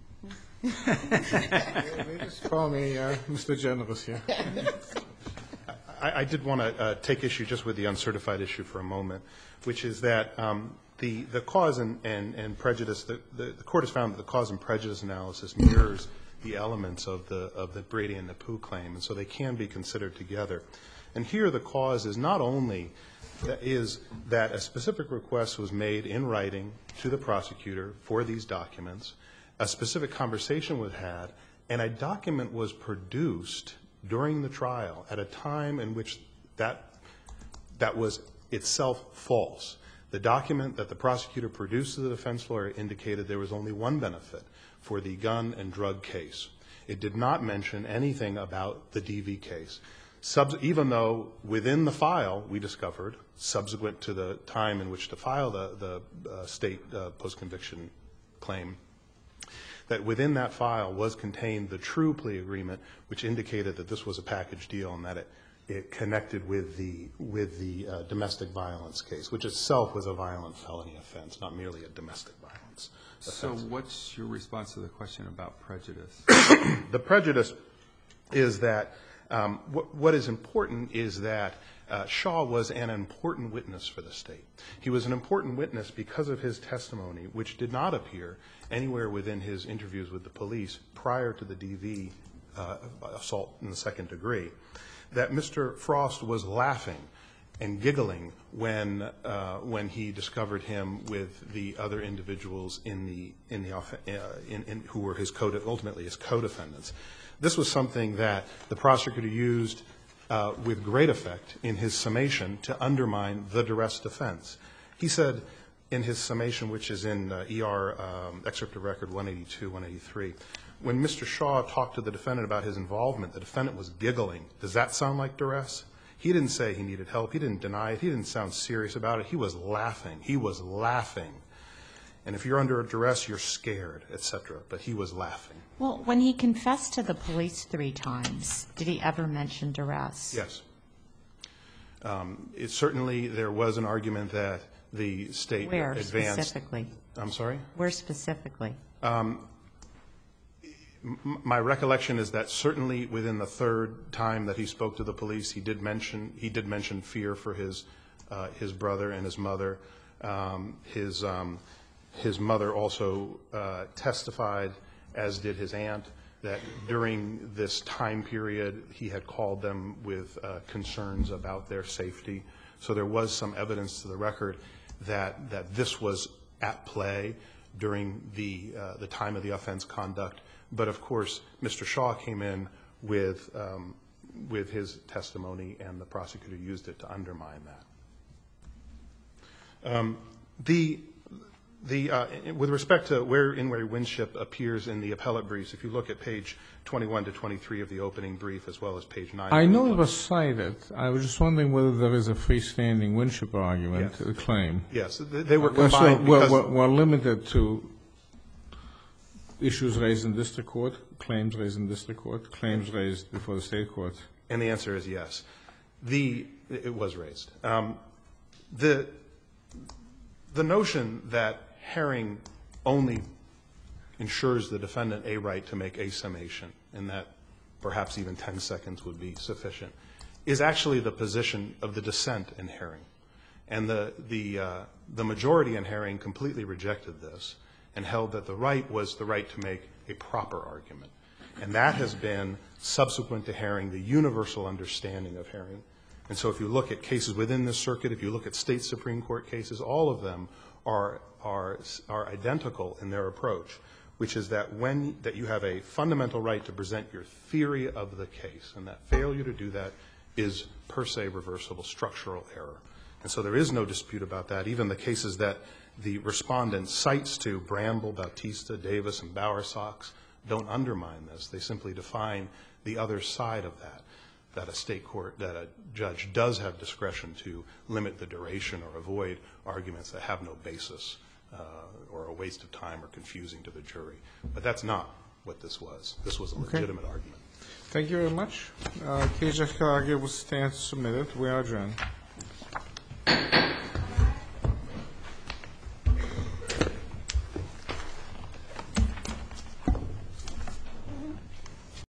They just call me uh, Mister Generous here. I, I did want to uh, take issue just with the uncertified issue for a moment, which is that um, the, the cause and, and, and prejudice, the, the, the court has found that the cause and prejudice analysis mirrors the elements of the, of the Brady and the Pooh claim, and so they can be considered together. And here the cause is not only that is that a specific request was made in writing to the prosecutor for these documents, a specific conversation was had, and a document was produced during the trial at a time in which that, that was itself false. The document that the prosecutor produced to the defense lawyer indicated there was only one benefit for the gun and drug case. It did not mention anything about the D V case. Subs even though within the file we discovered, subsequent to the time in which to file the, the uh, state uh, post-conviction claim, that within that file was contained the true plea agreement, which indicated that this was a package deal and that it, it connected with the, with the uh, domestic violence case, which itself was a violent felony offense, not merely a domestic violence offense. So what's your response to the question about prejudice? The prejudice is that um, what, what is important is that uh, Shaw was an important witness for the state. He was an important witness because of his testimony, which did not appear anywhere within his interviews with the police prior to the D V uh, assault in the second degree, that Mister Frost was laughing and giggling when uh, when he discovered him with the other individuals in the in the uh, in, in, who were his co ultimately his co-defendants. This was something that the prosecutor used uh, with great effect in his summation to undermine the duress defense. He said in his summation, which is in uh, E R um, excerpt of record one eighty-two, one eighty-three, when Mister Shaw talked to the defendant about his involvement, the defendant was giggling. Does that sound like duress? He didn't say he needed help. He didn't deny it. He didn't sound serious about it. He was laughing. He was laughing. And if you're under duress, you're scared, et cetera. But he was laughing. Well, when he confessed to the police three times, did he ever mention duress? Yes. Um, it, certainly there was an argument that the state Where advanced. Where specifically? I'm sorry? Where specifically? Um, My recollection is that certainly within the third time that he spoke to the police, he did mention he did mention fear for his uh, his brother and his mother. Um, his um, his mother also uh, testified, as did his aunt, that during this time period he had called them with uh, concerns about their safety. So there was some evidence to the record that that this was at play during the uh, the time of the offense conduct. But of course, Mister Shaw came in with um, with his testimony, and the prosecutor used it to undermine that. Um, the the uh, with respect to where In re Winship appears in the appellate briefs, if you look at page twenty-one to twenty-three of the opening brief, as well as page nine. I know it was cited. I was just wondering whether there is a freestanding Winship argument, Yes. a claim. Yes, they were We're, combined we're, because we're, we're limited to issues raised in district court, claims raised in district court, claims raised before the state court. And the answer is yes. The it was raised. Um, the the notion that Herring only ensures the defendant a right to make a summation, and that perhaps even ten seconds would be sufficient, is actually the position of the dissent in Herring. And the the uh, the majority in Herring completely rejected this and held that the right was the right to make a proper argument. And that has been, subsequent to Herring, the universal understanding of Herring. And so if you look at cases within this circuit, if you look at state Supreme Court cases, all of them are, are, are identical in their approach, which is that when that you have a fundamental right to present your theory of the case, and that failure to do that is per se reversible structural error. And so there is no dispute about that. Even the cases that the respondent cites to, Bramble, Bautista, Davis, and Bowersox, don't undermine this. They simply define the other side of that, that a state court, that a judge does have discretion to limit the duration or avoid arguments that have no basis uh, or a waste of time or confusing to the jury. But that's not what this was. This was a legitimate Okay. argument. Thank you very much. Uh, case just argued will stand submitted. We are adjourned.